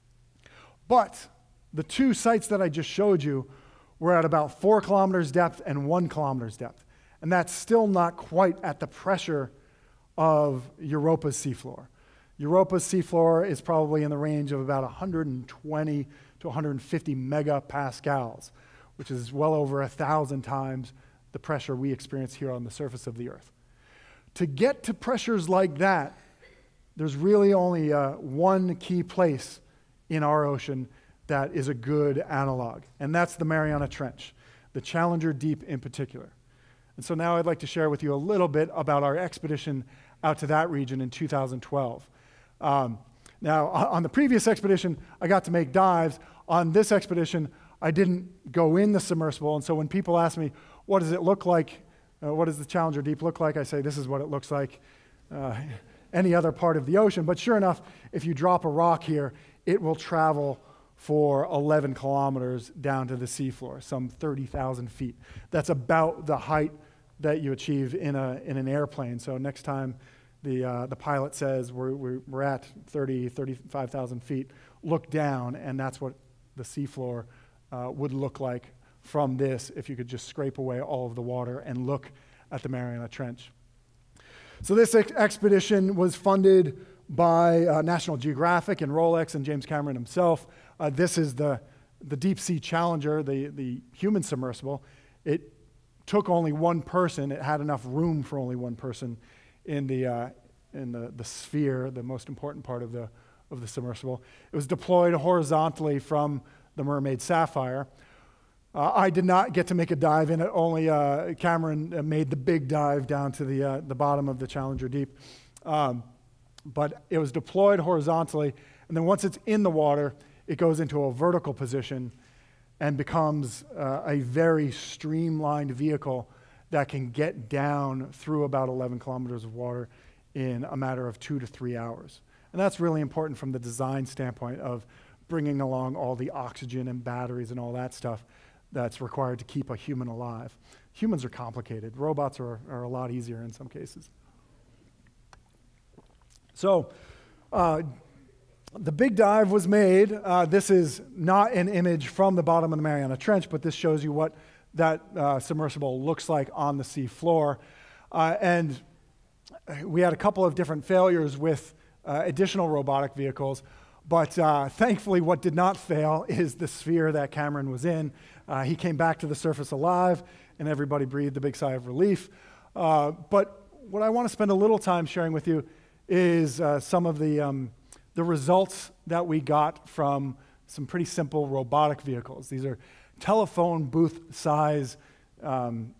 But the two sites that I just showed you were at about four kilometers depth and one kilometers depth. And that's still not quite at the pressure of Europa's seafloor. Europa's seafloor is probably in the range of about one hundred twenty to one hundred fifty megapascals, which is well over a thousand times the pressure we experience here on the surface of the Earth. To get to pressures like that, there's really only uh, one key place in our ocean that is a good analog, and that's the Mariana Trench, the Challenger Deep in particular. And so now I'd like to share with you a little bit about our expedition out to that region in two thousand twelve. Um, now, on the previous expedition, I got to make dives. On this expedition, I didn't go in the submersible, and so when people ask me, what does it look like, uh, what does the Challenger Deep look like, I say, this is what it looks like uh, any other part of the ocean. But sure enough, if you drop a rock here, it will travel for eleven kilometers down to the seafloor, some thirty thousand feet. That's about the height that you achieve in, a, in an airplane. So next time the, uh, the pilot says we're, we're, we're at thirty, thirty-five thousand feet, look down, and that's what the seafloor uh, would look like from this if you could just scrape away all of the water and look at the Mariana Trench. So this ex expedition was funded by uh, National Geographic and Rolex and James Cameron himself. Uh, this is the, the Deep Sea Challenger, the, the human submersible. It took only one person. It had enough room for only one person in the, uh, in the, the sphere, the most important part of the, of the submersible. It was deployed horizontally from the Mermaid Sapphire. Uh, I did not get to make a dive in it. Only uh, Cameron made the big dive down to the, uh, the bottom of the Challenger Deep. Um, but it was deployed horizontally, and then once it's in the water, it goes into a vertical position and becomes uh, a very streamlined vehicle that can get down through about eleven kilometers of water in a matter of two to three hours. And that's really important from the design standpoint of bringing along all the oxygen and batteries and all that stuff that's required to keep a human alive. Humans are complicated. Robots are, are a lot easier in some cases. So uh, the big dive was made. Uh, this is not an image from the bottom of the Mariana Trench, but this shows you what that uh, submersible looks like on the sea floor. Uh, and we had a couple of different failures with uh, additional robotic vehicles, but uh, thankfully what did not fail is the sphere that Cameron was in. Uh, he came back to the surface alive, and everybody breathed a big sigh of relief. Uh, but what I want to spend a little time sharing with you is uh, some of the, um, the results that we got from some pretty simple robotic vehicles. These are telephone booth size um,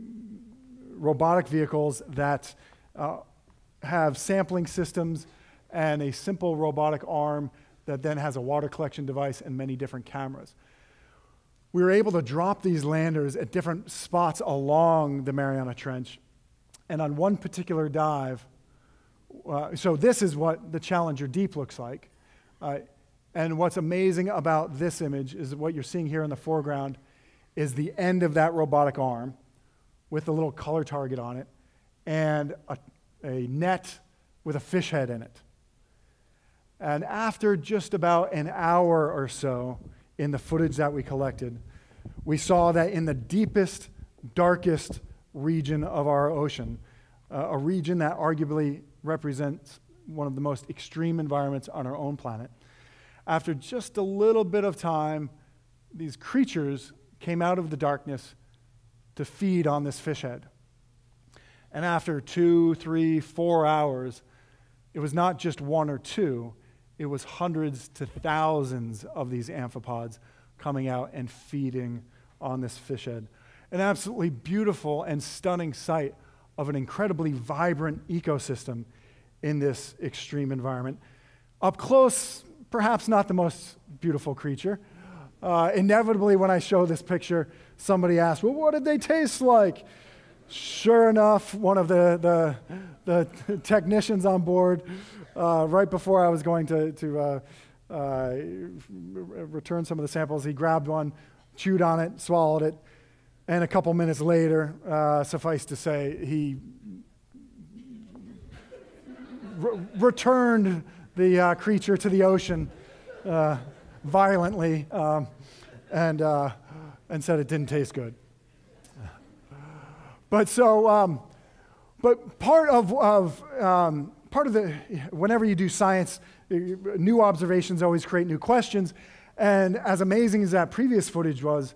robotic vehicles that uh, have sampling systems and a simple robotic arm that then has a water collection device and many different cameras. We were able to drop these landers at different spots along the Mariana Trench, and on one particular dive, Uh, so this is what the Challenger Deep looks like. Uh, and what's amazing about this image is what you're seeing here in the foreground is the end of that robotic arm with a little color target on it and a, a net with a fish head in it. And after just about an hour or so in the footage that we collected, we saw that in the deepest, darkest region of our ocean, uh, a region that arguably represents one of the most extreme environments on our own planet. After just a little bit of time, these creatures came out of the darkness to feed on this fish head. And after two, three, four hours, it was not just one or two, it was hundreds to thousands of these amphipods coming out and feeding on this fish head. An absolutely beautiful and stunning sight of an incredibly vibrant ecosystem in this extreme environment. Up close, perhaps not the most beautiful creature. Uh, inevitably, when I show this picture, somebody asks, well, what did they taste like? Sure enough, one of the, the, the technicians on board, uh, right before I was going to, to uh, uh, return some of the samples, he grabbed one, chewed on it, swallowed it, and a couple minutes later, uh, suffice to say, he re returned the uh, creature to the ocean uh, violently um, and, uh, and said it didn't taste good. But so, um, but part of, of um, part of the, whenever you do science, new observations always create new questions. And as amazing as that previous footage was,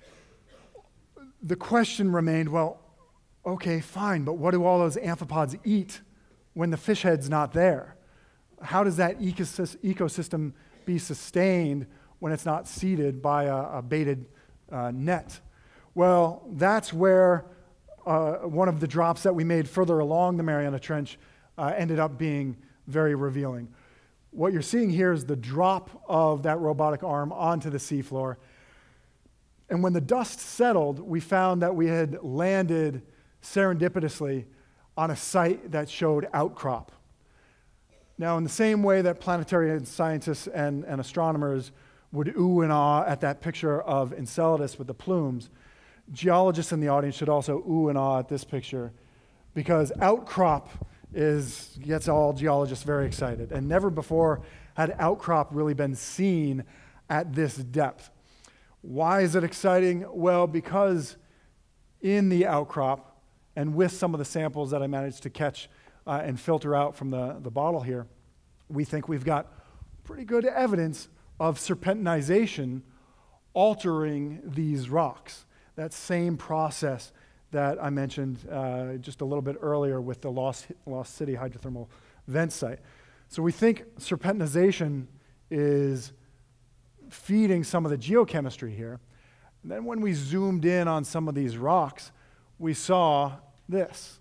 the question remained, well, okay, fine, but what do all those amphipods eat when the fish head's not there? How does that ecosystem be sustained when it's not seeded by a, a baited uh, net? Well, that's where Uh, one of the drops that we made further along the Mariana Trench uh, ended up being very revealing. What you're seeing here is the drop of that robotic arm onto the seafloor. And when the dust settled, we found that we had landed serendipitously on a site that showed outcrop. Now, in the same way that planetary scientists and, and astronomers would ooh and ah at that picture of Enceladus with the plumes, geologists in the audience should also ooh and ah at this picture, because outcrop is, gets all geologists very excited. And never before had outcrop really been seen at this depth. Why is it exciting? Well, because in the outcrop, and with some of the samples that I managed to catch uh, and filter out from the, the bottle here, we think we've got pretty good evidence of serpentinization altering these rocks. That same process that I mentioned uh, just a little bit earlier with the Lost, Lost City hydrothermal vent site. So we think serpentinization is feeding some of the geochemistry here. And then when we zoomed in on some of these rocks, we saw this.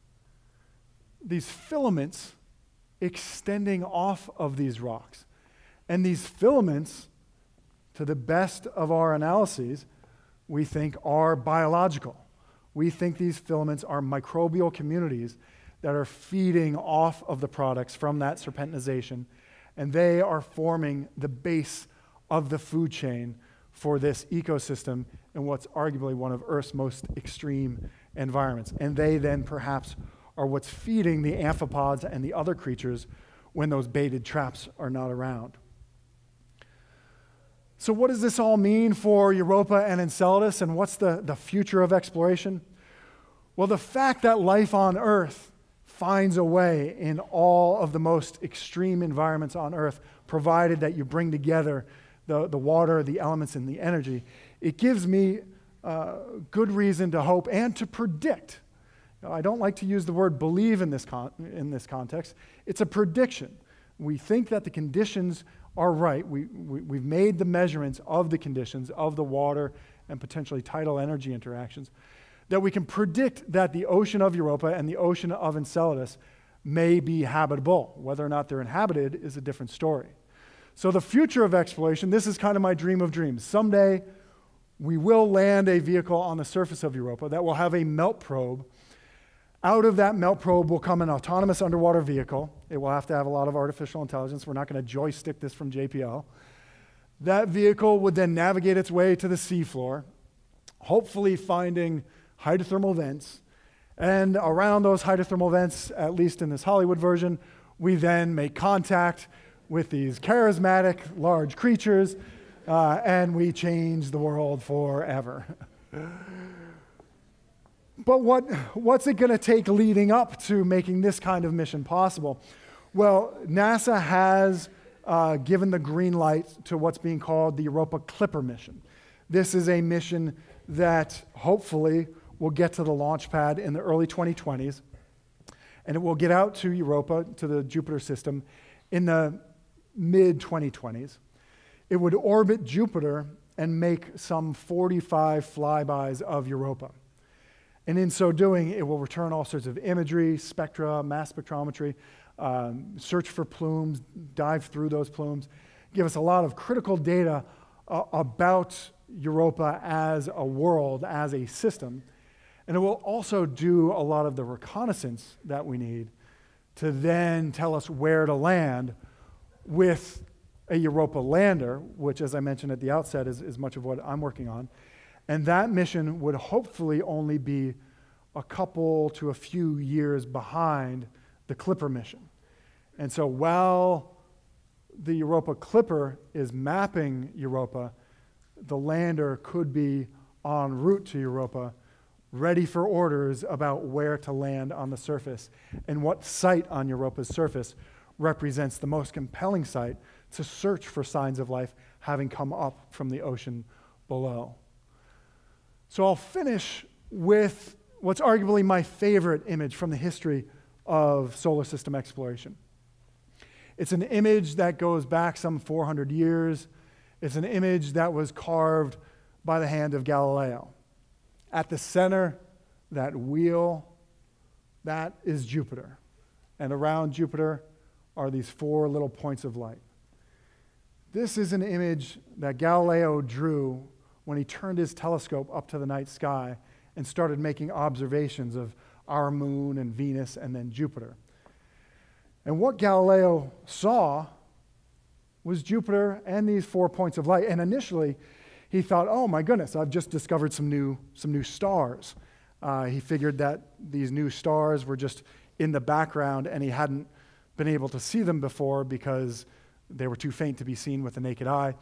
These filaments extending off of these rocks. And these filaments, to the best of our analyses, we think are biological. We think these filaments are microbial communities that are feeding off of the products from that serpentinization, and they are forming the base of the food chain for this ecosystem in what's arguably one of Earth's most extreme environments. And they then perhaps are what's feeding the amphipods and the other creatures when those baited traps are not around. So what does this all mean for Europa and Enceladus, and what's the, the future of exploration? Well, the fact that life on Earth finds a way in all of the most extreme environments on Earth, provided that you bring together the, the water, the elements, and the energy, it gives me uh, good reason to hope and to predict. Now, I don't like to use the word believe in this, con in this context. It's a prediction. We think that the conditions are right. We, we, we've made the measurements of the conditions of the water and potentially tidal energy interactions, that we can predict that the ocean of Europa and the ocean of Enceladus may be habitable. Whether or not they're inhabited is a different story. So the future of exploration, this is kind of my dream of dreams. Someday we will land a vehicle on the surface of Europa that will have a melt probe. Out of that melt probe will come an autonomous underwater vehicle. It will have to have a lot of artificial intelligence. We're not going to joystick this from J P L. That vehicle would then navigate its way to the seafloor, hopefully finding hydrothermal vents. And around those hydrothermal vents, at least in this Hollywood version, we then make contact with these charismatic large creatures, uh, and we change the world forever. But what, what's it going to take leading up to making this kind of mission possible? Well, NASA has uh, given the green light to what's being called the Europa Clipper mission. This is a mission that hopefully will get to the launch pad in the early twenty twenties, and it will get out to Europa, to the Jupiter system, in the mid twenty twenties. It would orbit Jupiter and make some forty-five flybys of Europa. And in so doing, it will return all sorts of imagery, spectra, mass spectrometry, um, search for plumes, dive through those plumes, give us a lot of critical data uh, about Europa as a world, as a system. And it will also do a lot of the reconnaissance that we need to then tell us where to land with a Europa lander, which, as I mentioned at the outset, is, is much of what I'm working on. And that mission would hopefully only be a couple to a few years behind the Clipper mission. And so while the Europa Clipper is mapping Europa, the lander could be en route to Europa, ready for orders about where to land on the surface and what site on Europa's surface represents the most compelling site to search for signs of life having come up from the ocean below. So I'll finish with what's arguably my favorite image from the history of solar system exploration. It's an image that goes back some four hundred years. It's an image that was carved by the hand of Galileo. At the center, that wheel, that is Jupiter. And around Jupiter are these four little points of light. This is an image that Galileo drew when he turned his telescope up to the night sky and started making observations of our moon and Venus and then Jupiter. And what Galileo saw was Jupiter and these four points of light. And initially, he thought, oh my goodness, I've just discovered some new, some new stars. Uh, he figured that these new stars were just in the background and he hadn't been able to see them before because they were too faint to be seen with the naked eye.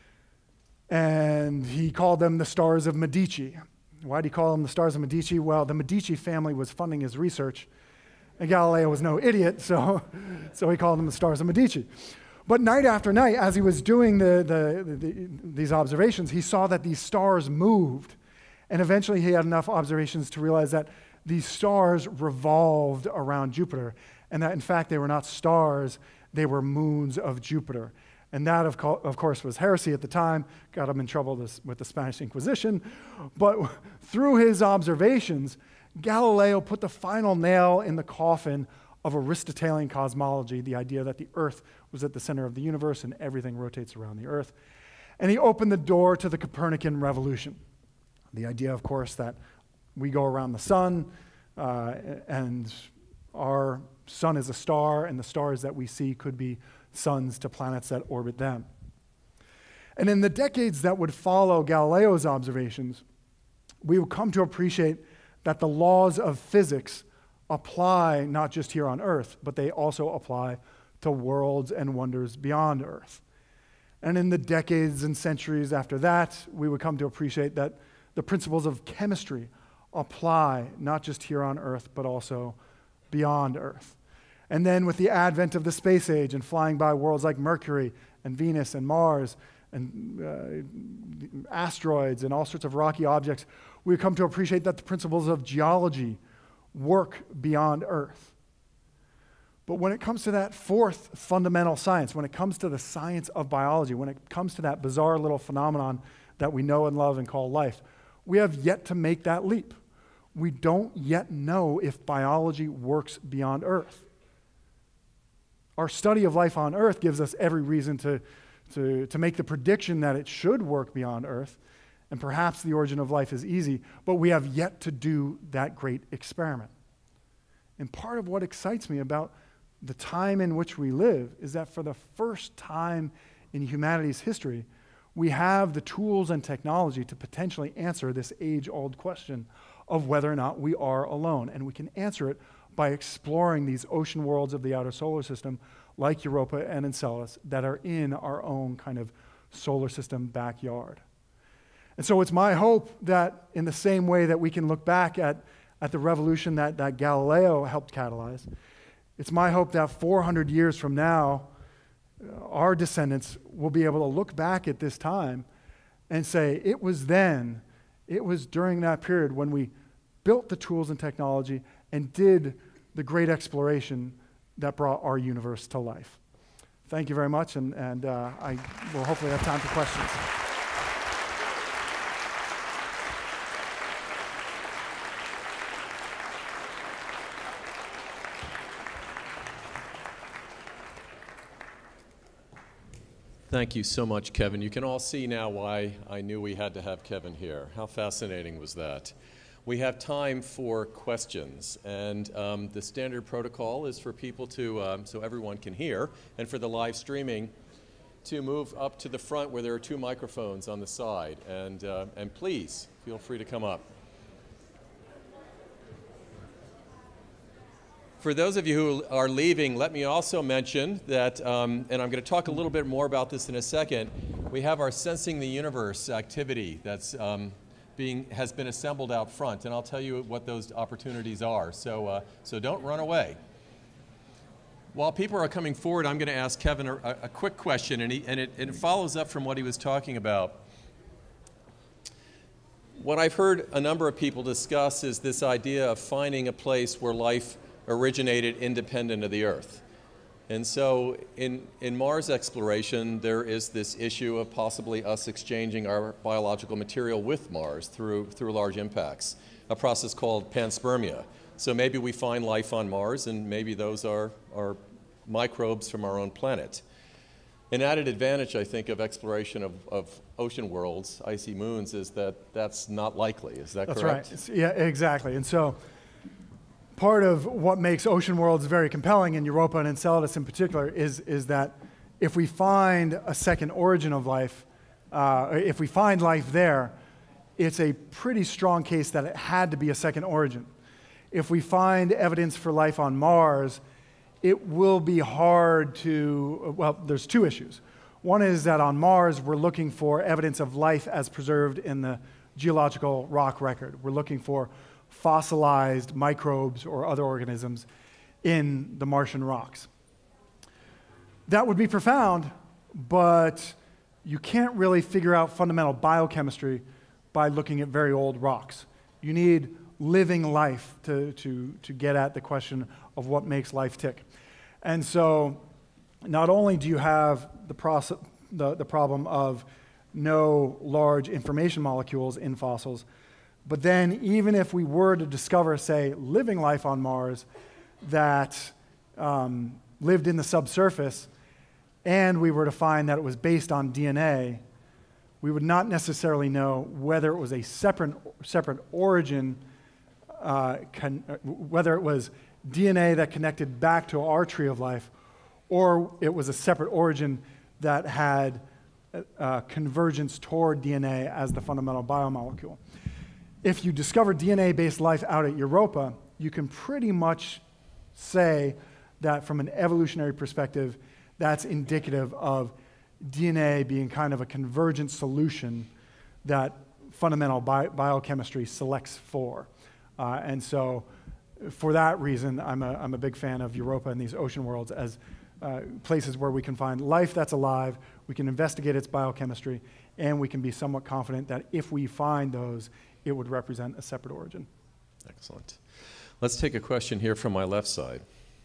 And he called them the stars of Medici. Why did he call them the stars of Medici? Well, the Medici family was funding his research, and Galileo was no idiot, so, so he called them the stars of Medici. But night after night, as he was doing the, the, the, these observations, he saw that these stars moved. And eventually he had enough observations to realize that these stars revolved around Jupiter, and that in fact they were not stars, they were moons of Jupiter. And that, of, co of course, was heresy at the time, got him in trouble this, with the Spanish Inquisition. But through his observations, Galileo put the final nail in the coffin of Aristotelian cosmology, the idea that the Earth was at the center of the universe and everything rotates around the Earth. And he opened the door to the Copernican revolution. The idea, of course, that we go around the sun uh, and our sun is a star and the stars that we see could be suns to planets that orbit them. And in the decades that would follow Galileo's observations, we would come to appreciate that the laws of physics apply not just here on Earth, but they also apply to worlds and wonders beyond Earth. And in the decades and centuries after that, we would come to appreciate that the principles of chemistry apply not just here on Earth, but also beyond Earth. And then with the advent of the space age and flying by worlds like Mercury and Venus and Mars and uh, asteroids and all sorts of rocky objects, we come to appreciate that the principles of geology work beyond Earth. But when it comes to that fourth fundamental science, when it comes to the science of biology, when it comes to that bizarre little phenomenon that we know and love and call life, we have yet to make that leap. We don't yet know if biology works beyond Earth. Our study of life on Earth gives us every reason to, to, to make the prediction that it should work beyond Earth, and perhaps the origin of life is easy, but we have yet to do that great experiment. And part of what excites me about the time in which we live is that for the first time in humanity's history, we have the tools and technology to potentially answer this age-old question of whether or not we are alone. And we can answer it by exploring these ocean worlds of the outer solar system like Europa and Enceladus that are in our own kind of solar system backyard. And so it's my hope that in the same way that we can look back at, at the revolution that, that Galileo helped catalyze, it's my hope that four hundred years from now, our descendants will be able to look back at this time and say, it was then, it was during that period when we built the tools and technology and did the great exploration that brought our universe to life. Thank you very much, and, and uh, I will hopefully have time for questions. Thank you so much, Kevin. You can all see now why I knew we had to have Kevin here. How fascinating was that? We have time for questions, and um, the standard protocol is for people to, um, so everyone can hear, and for the live streaming, to move up to the front where there are two microphones on the side, and, uh, and please, feel free to come up. For those of you who are leaving, let me also mention that, um, and I'm going to talk a little bit more about this in a second, we have our Sensing the Universe activity that's um, being, has been assembled out front, and I'll tell you what those opportunities are, so, uh, so don't run away. While people are coming forward, I'm going to ask Kevin a, a quick question, and, he, and, it, and it follows up from what he was talking about. What I've heard a number of people discuss is this idea of finding a place where life originated independent of the Earth. And so in, in Mars exploration, there is this issue of possibly us exchanging our biological material with Mars through, through large impacts, a process called panspermia. So maybe we find life on Mars, and maybe those are, are microbes from our own planet. An added advantage, I think, of exploration of, of ocean worlds, icy moons, is that that's not likely. Is that That's correct? That's right. Yeah, exactly. And so part of what makes ocean worlds very compelling, in Europa and Enceladus in particular, is, is that if we find a second origin of life, uh, if we find life there, it's a pretty strong case that it had to be a second origin. If we find evidence for life on Mars, it will be hard to, well, there's two issues. One is that on Mars, we're looking for evidence of life as preserved in the geological rock record. We're looking for fossilized microbes or other organisms in the Martian rocks. That would be profound, but you can't really figure out fundamental biochemistry by looking at very old rocks. You need living life to, to, to get at the question of what makes life tick. And so not only do you have the, process, the, the problem of no large information molecules in fossils, but then even if we were to discover, say, living life on Mars that um, lived in the subsurface, and we were to find that it was based on D N A, we would not necessarily know whether it was a separate, separate origin, uh, con whether it was D N A that connected back to our tree of life, or it was a separate origin that had uh, convergence toward D N A as the fundamental biomolecule. If you discover D N A-based life out at Europa, you can pretty much say that from an evolutionary perspective, that's indicative of D N A being kind of a convergent solution that fundamental bi biochemistry selects for. Uh, and so for that reason, I'm a, I'm a big fan of Europa and these ocean worlds as uh, places where we can find life that's alive, we can investigate its biochemistry, and we can be somewhat confident that if we find those, it would represent a separate origin. Excellent. Let's take a question here from my left side.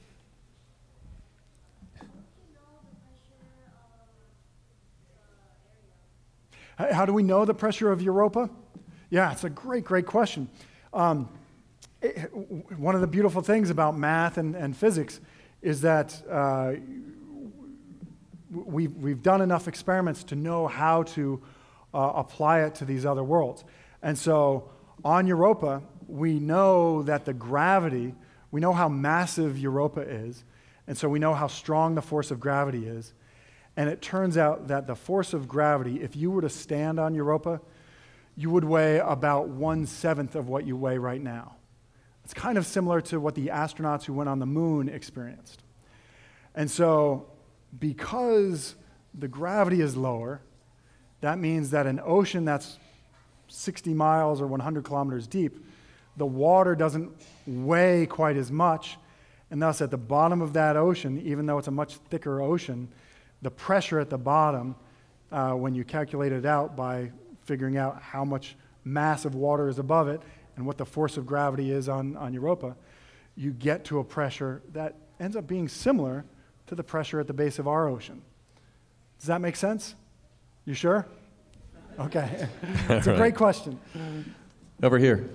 How do we know the pressure of Europa? Yeah, it's a great, great question. Um, it, one of the beautiful things about math and, and physics is that uh, we've, we've done enough experiments to know how to uh, apply it to these other worlds. And so on Europa, we know that the gravity, we know how massive Europa is, and so we know how strong the force of gravity is. And it turns out that the force of gravity, if you were to stand on Europa, you would weigh about one-seventh of what you weigh right now. It's kind of similar to what the astronauts who went on the moon experienced. And so because the gravity is lower, that means that an ocean that's sixty miles or one hundred kilometers deep, the water doesn't weigh quite as much, and thus at the bottom of that ocean, even though it's a much thicker ocean, the pressure at the bottom, uh, when you calculate it out by figuring out how much mass of water is above it and what the force of gravity is on, on Europa, you get to a pressure that ends up being similar to the pressure at the base of our ocean. Does that make sense? You sure? Okay. It's a right. great question. Over here.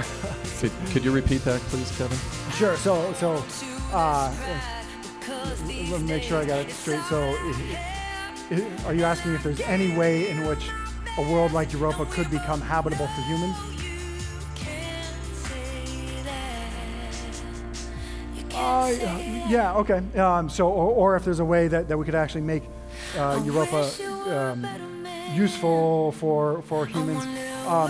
could, could you repeat that, please, Kevin? Sure. So, so uh, let me make sure I got it straight. So, i- i- are you asking if there's any way in which a world like Europa could become habitable for humans? Uh, yeah. Okay. Um, so, or, or if there's a way that, that we could actually make uh, Europa um, useful for for humans. Um,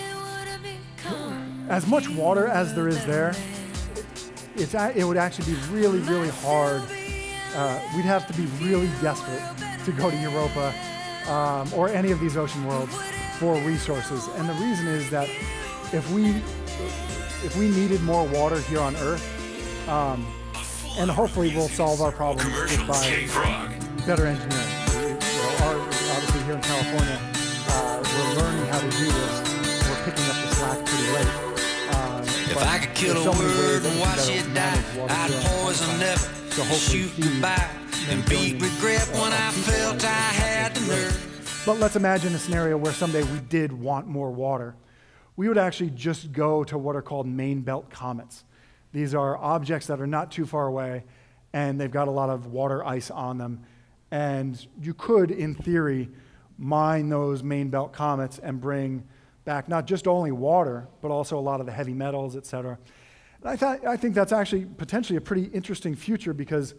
as much water as there is there, it's a, it would actually be really, really hard. Uh, we'd have to be really desperate to go to Europa um, or any of these ocean worlds for resources. And the reason is that if we if we needed more water here on Earth, um, and hopefully we'll solve our problems just by better engineering. You know, our, obviously here in California, uh, we're learning how to do this. We're picking up the slack pretty late. Uh, if I could kill a so word and watch it die, I'd poison never, so shoot goodbye, and beat regret when I felt I had the nerve. But let's imagine a scenario where someday we did want more water. We would actually just go to what are called main belt comets. These are objects that are not too far away, and they've got a lot of water ice on them. And you could, in theory, mine those main belt comets and bring back not just only water, but also a lot of the heavy metals, et cetera. And I, th- I think that's actually potentially a pretty interesting future because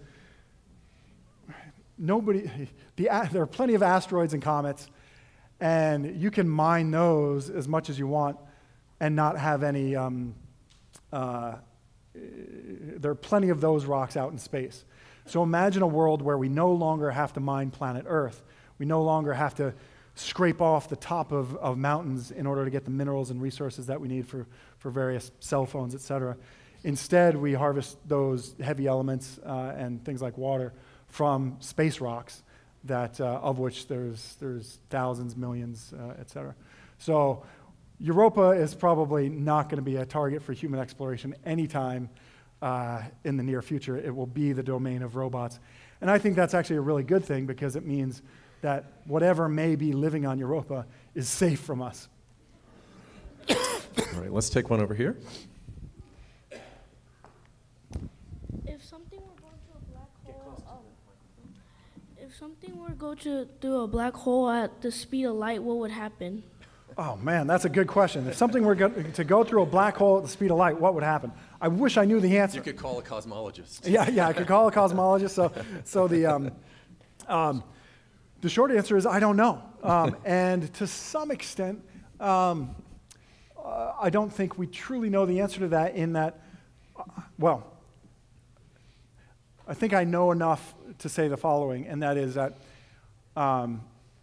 nobody, the, there are plenty of asteroids and comets, and you can mine those as much as you want and not have any, um, uh, there are plenty of those rocks out in space. So imagine a world where we no longer have to mine planet Earth. We no longer have to scrape off the top of, of mountains in order to get the minerals and resources that we need for, for various cell phones, et cetera. Instead, we harvest those heavy elements uh, and things like water from space rocks, that, uh, of which there's, there's thousands, millions, uh, et cetera. So Europa is probably not going to be a target for human exploration anytime uh, in the near future. It will be the domain of robots. And I think that's actually a really good thing because it means that whatever may be living on Europa is safe from us. All right, let's take one over here. If something were going to a black hole, um, if something were to go to through a black hole at the speed of light, what would happen? Oh man, that's a good question. If something were go- to go through a black hole at the speed of light, what would happen? I wish I knew the answer. You could call a cosmologist. Yeah, yeah, I could call a cosmologist. So, so the um, um, the short answer is I don't know. Um, and to some extent, um, uh, I don't think we truly know the answer to that. In that, uh, well, I think I know enough to say the following, and that is that. Um,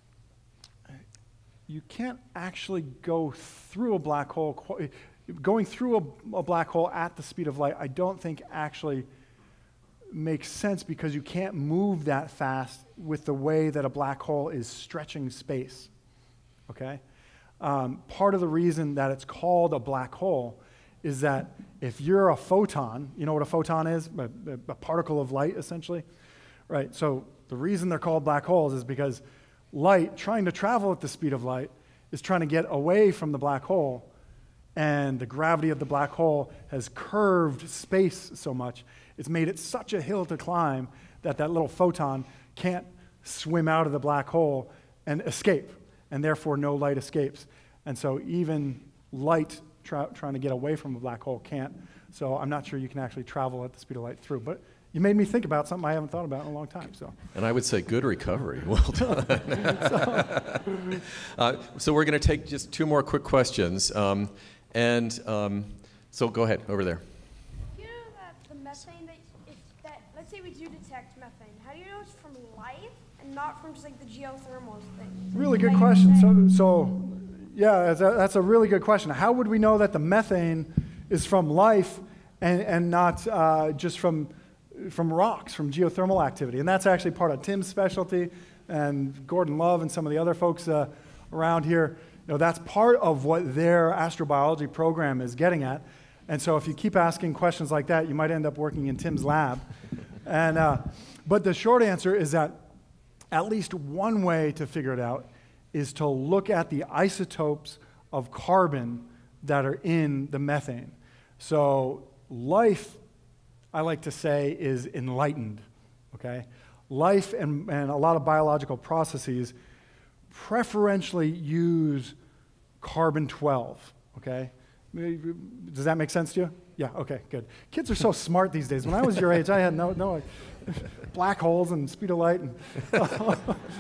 You can't actually go through a black hole. Going through a, a black hole at the speed of light, I don't think actually makes sense because you can't move that fast with the way that a black hole is stretching space, okay? Um, part of the reason that it's called a black hole is that if you're a photon, you know what a photon is? A, a particle of light, essentially, right? So the reason they're called black holes is because light, trying to travel at the speed of light, is trying to get away from the black hole, and the gravity of the black hole has curved space so much, it's made it such a hill to climb that that little photon can't swim out of the black hole and escape, and therefore no light escapes. And so even light tra- trying to get away from a black hole can't. So I'm not sure you can actually travel at the speed of light through. But you made me think about something I haven't thought about in a long time. So. And I would say good recovery. Well done. so, uh, so we're going to take just two more quick questions. Um, and um, so go ahead, over there. You know that the methane that, if that, let's say we do detect methane, how do you know it's from life and not from just like the geothermal thing? Really good question. So, so yeah, that's a, that's a really good question. How would we know that the methane is from life and, and not uh, just from from rocks, from geothermal activity? And that's actually part of Tim's specialty, and Gordon Love and some of the other folks uh, around here. You know, that's part of what their astrobiology program is getting at. And so if you keep asking questions like that, you might end up working in Tim's lab. And uh, but the short answer is that at least one way to figure it out is to look at the isotopes of carbon that are in the methane. So life, I like to say, is enlightened, okay? Life and, and a lot of biological processes preferentially use carbon twelve, okay? Does that make sense to you? Yeah, okay, good. Kids are so smart these days. When I was your age, I had no, no black holes and speed of light. And, uh,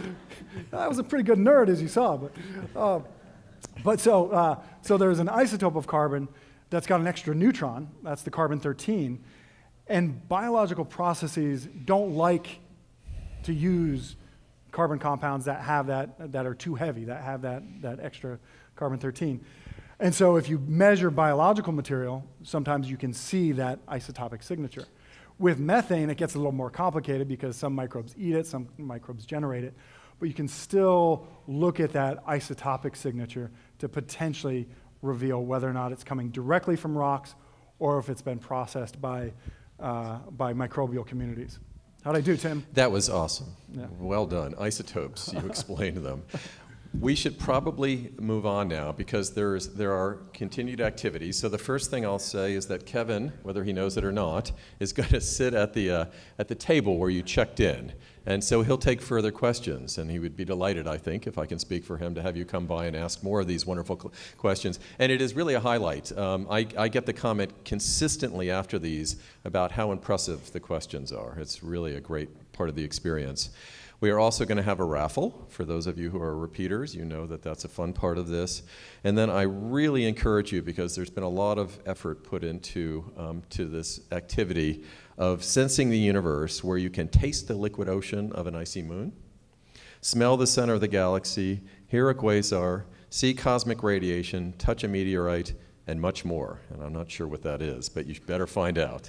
I was a pretty good nerd, as you saw. But, uh, but so, uh, so there's an isotope of carbon that's got an extra neutron. That's the carbon thirteen. And biological processes don't like to use carbon compounds that have that, that are too heavy, that have that, that extra carbon thirteen. And so if you measure biological material, sometimes you can see that isotopic signature. With methane, it gets a little more complicated because some microbes eat it, some microbes generate it, but you can still look at that isotopic signature to potentially reveal whether or not it's coming directly from rocks or if it's been processed by, uh, by microbial communities. How'd I do, Tim? That was awesome. Yeah. Well done. Isotopes, you explained them. We should probably move on now because there's, there are continued activities. So the first thing I'll say is that Kevin, whether he knows it or not, is going to sit at the, uh, at the table where you checked in. And so he'll take further questions, and he would be delighted, I think, if I can speak for him, to have you come by and ask more of these wonderful questions. And it is really a highlight. Um, I, I get the comment consistently after these about how impressive the questions are. It's really a great part of the experience. We are also going to have a raffle. For those of you who are repeaters, you know that that's a fun part of this. And then I really encourage you, because there's been a lot of effort put into um, to this activity of sensing the universe, where you can taste the liquid ocean of an icy moon, smell the center of the galaxy, hear a quasar, see cosmic radiation, touch a meteorite, and much more. And I'm not sure what that is, but you better find out.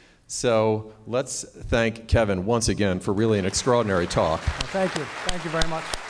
So let's thank Kevin once again for really an extraordinary talk. Thank you. Thank you very much.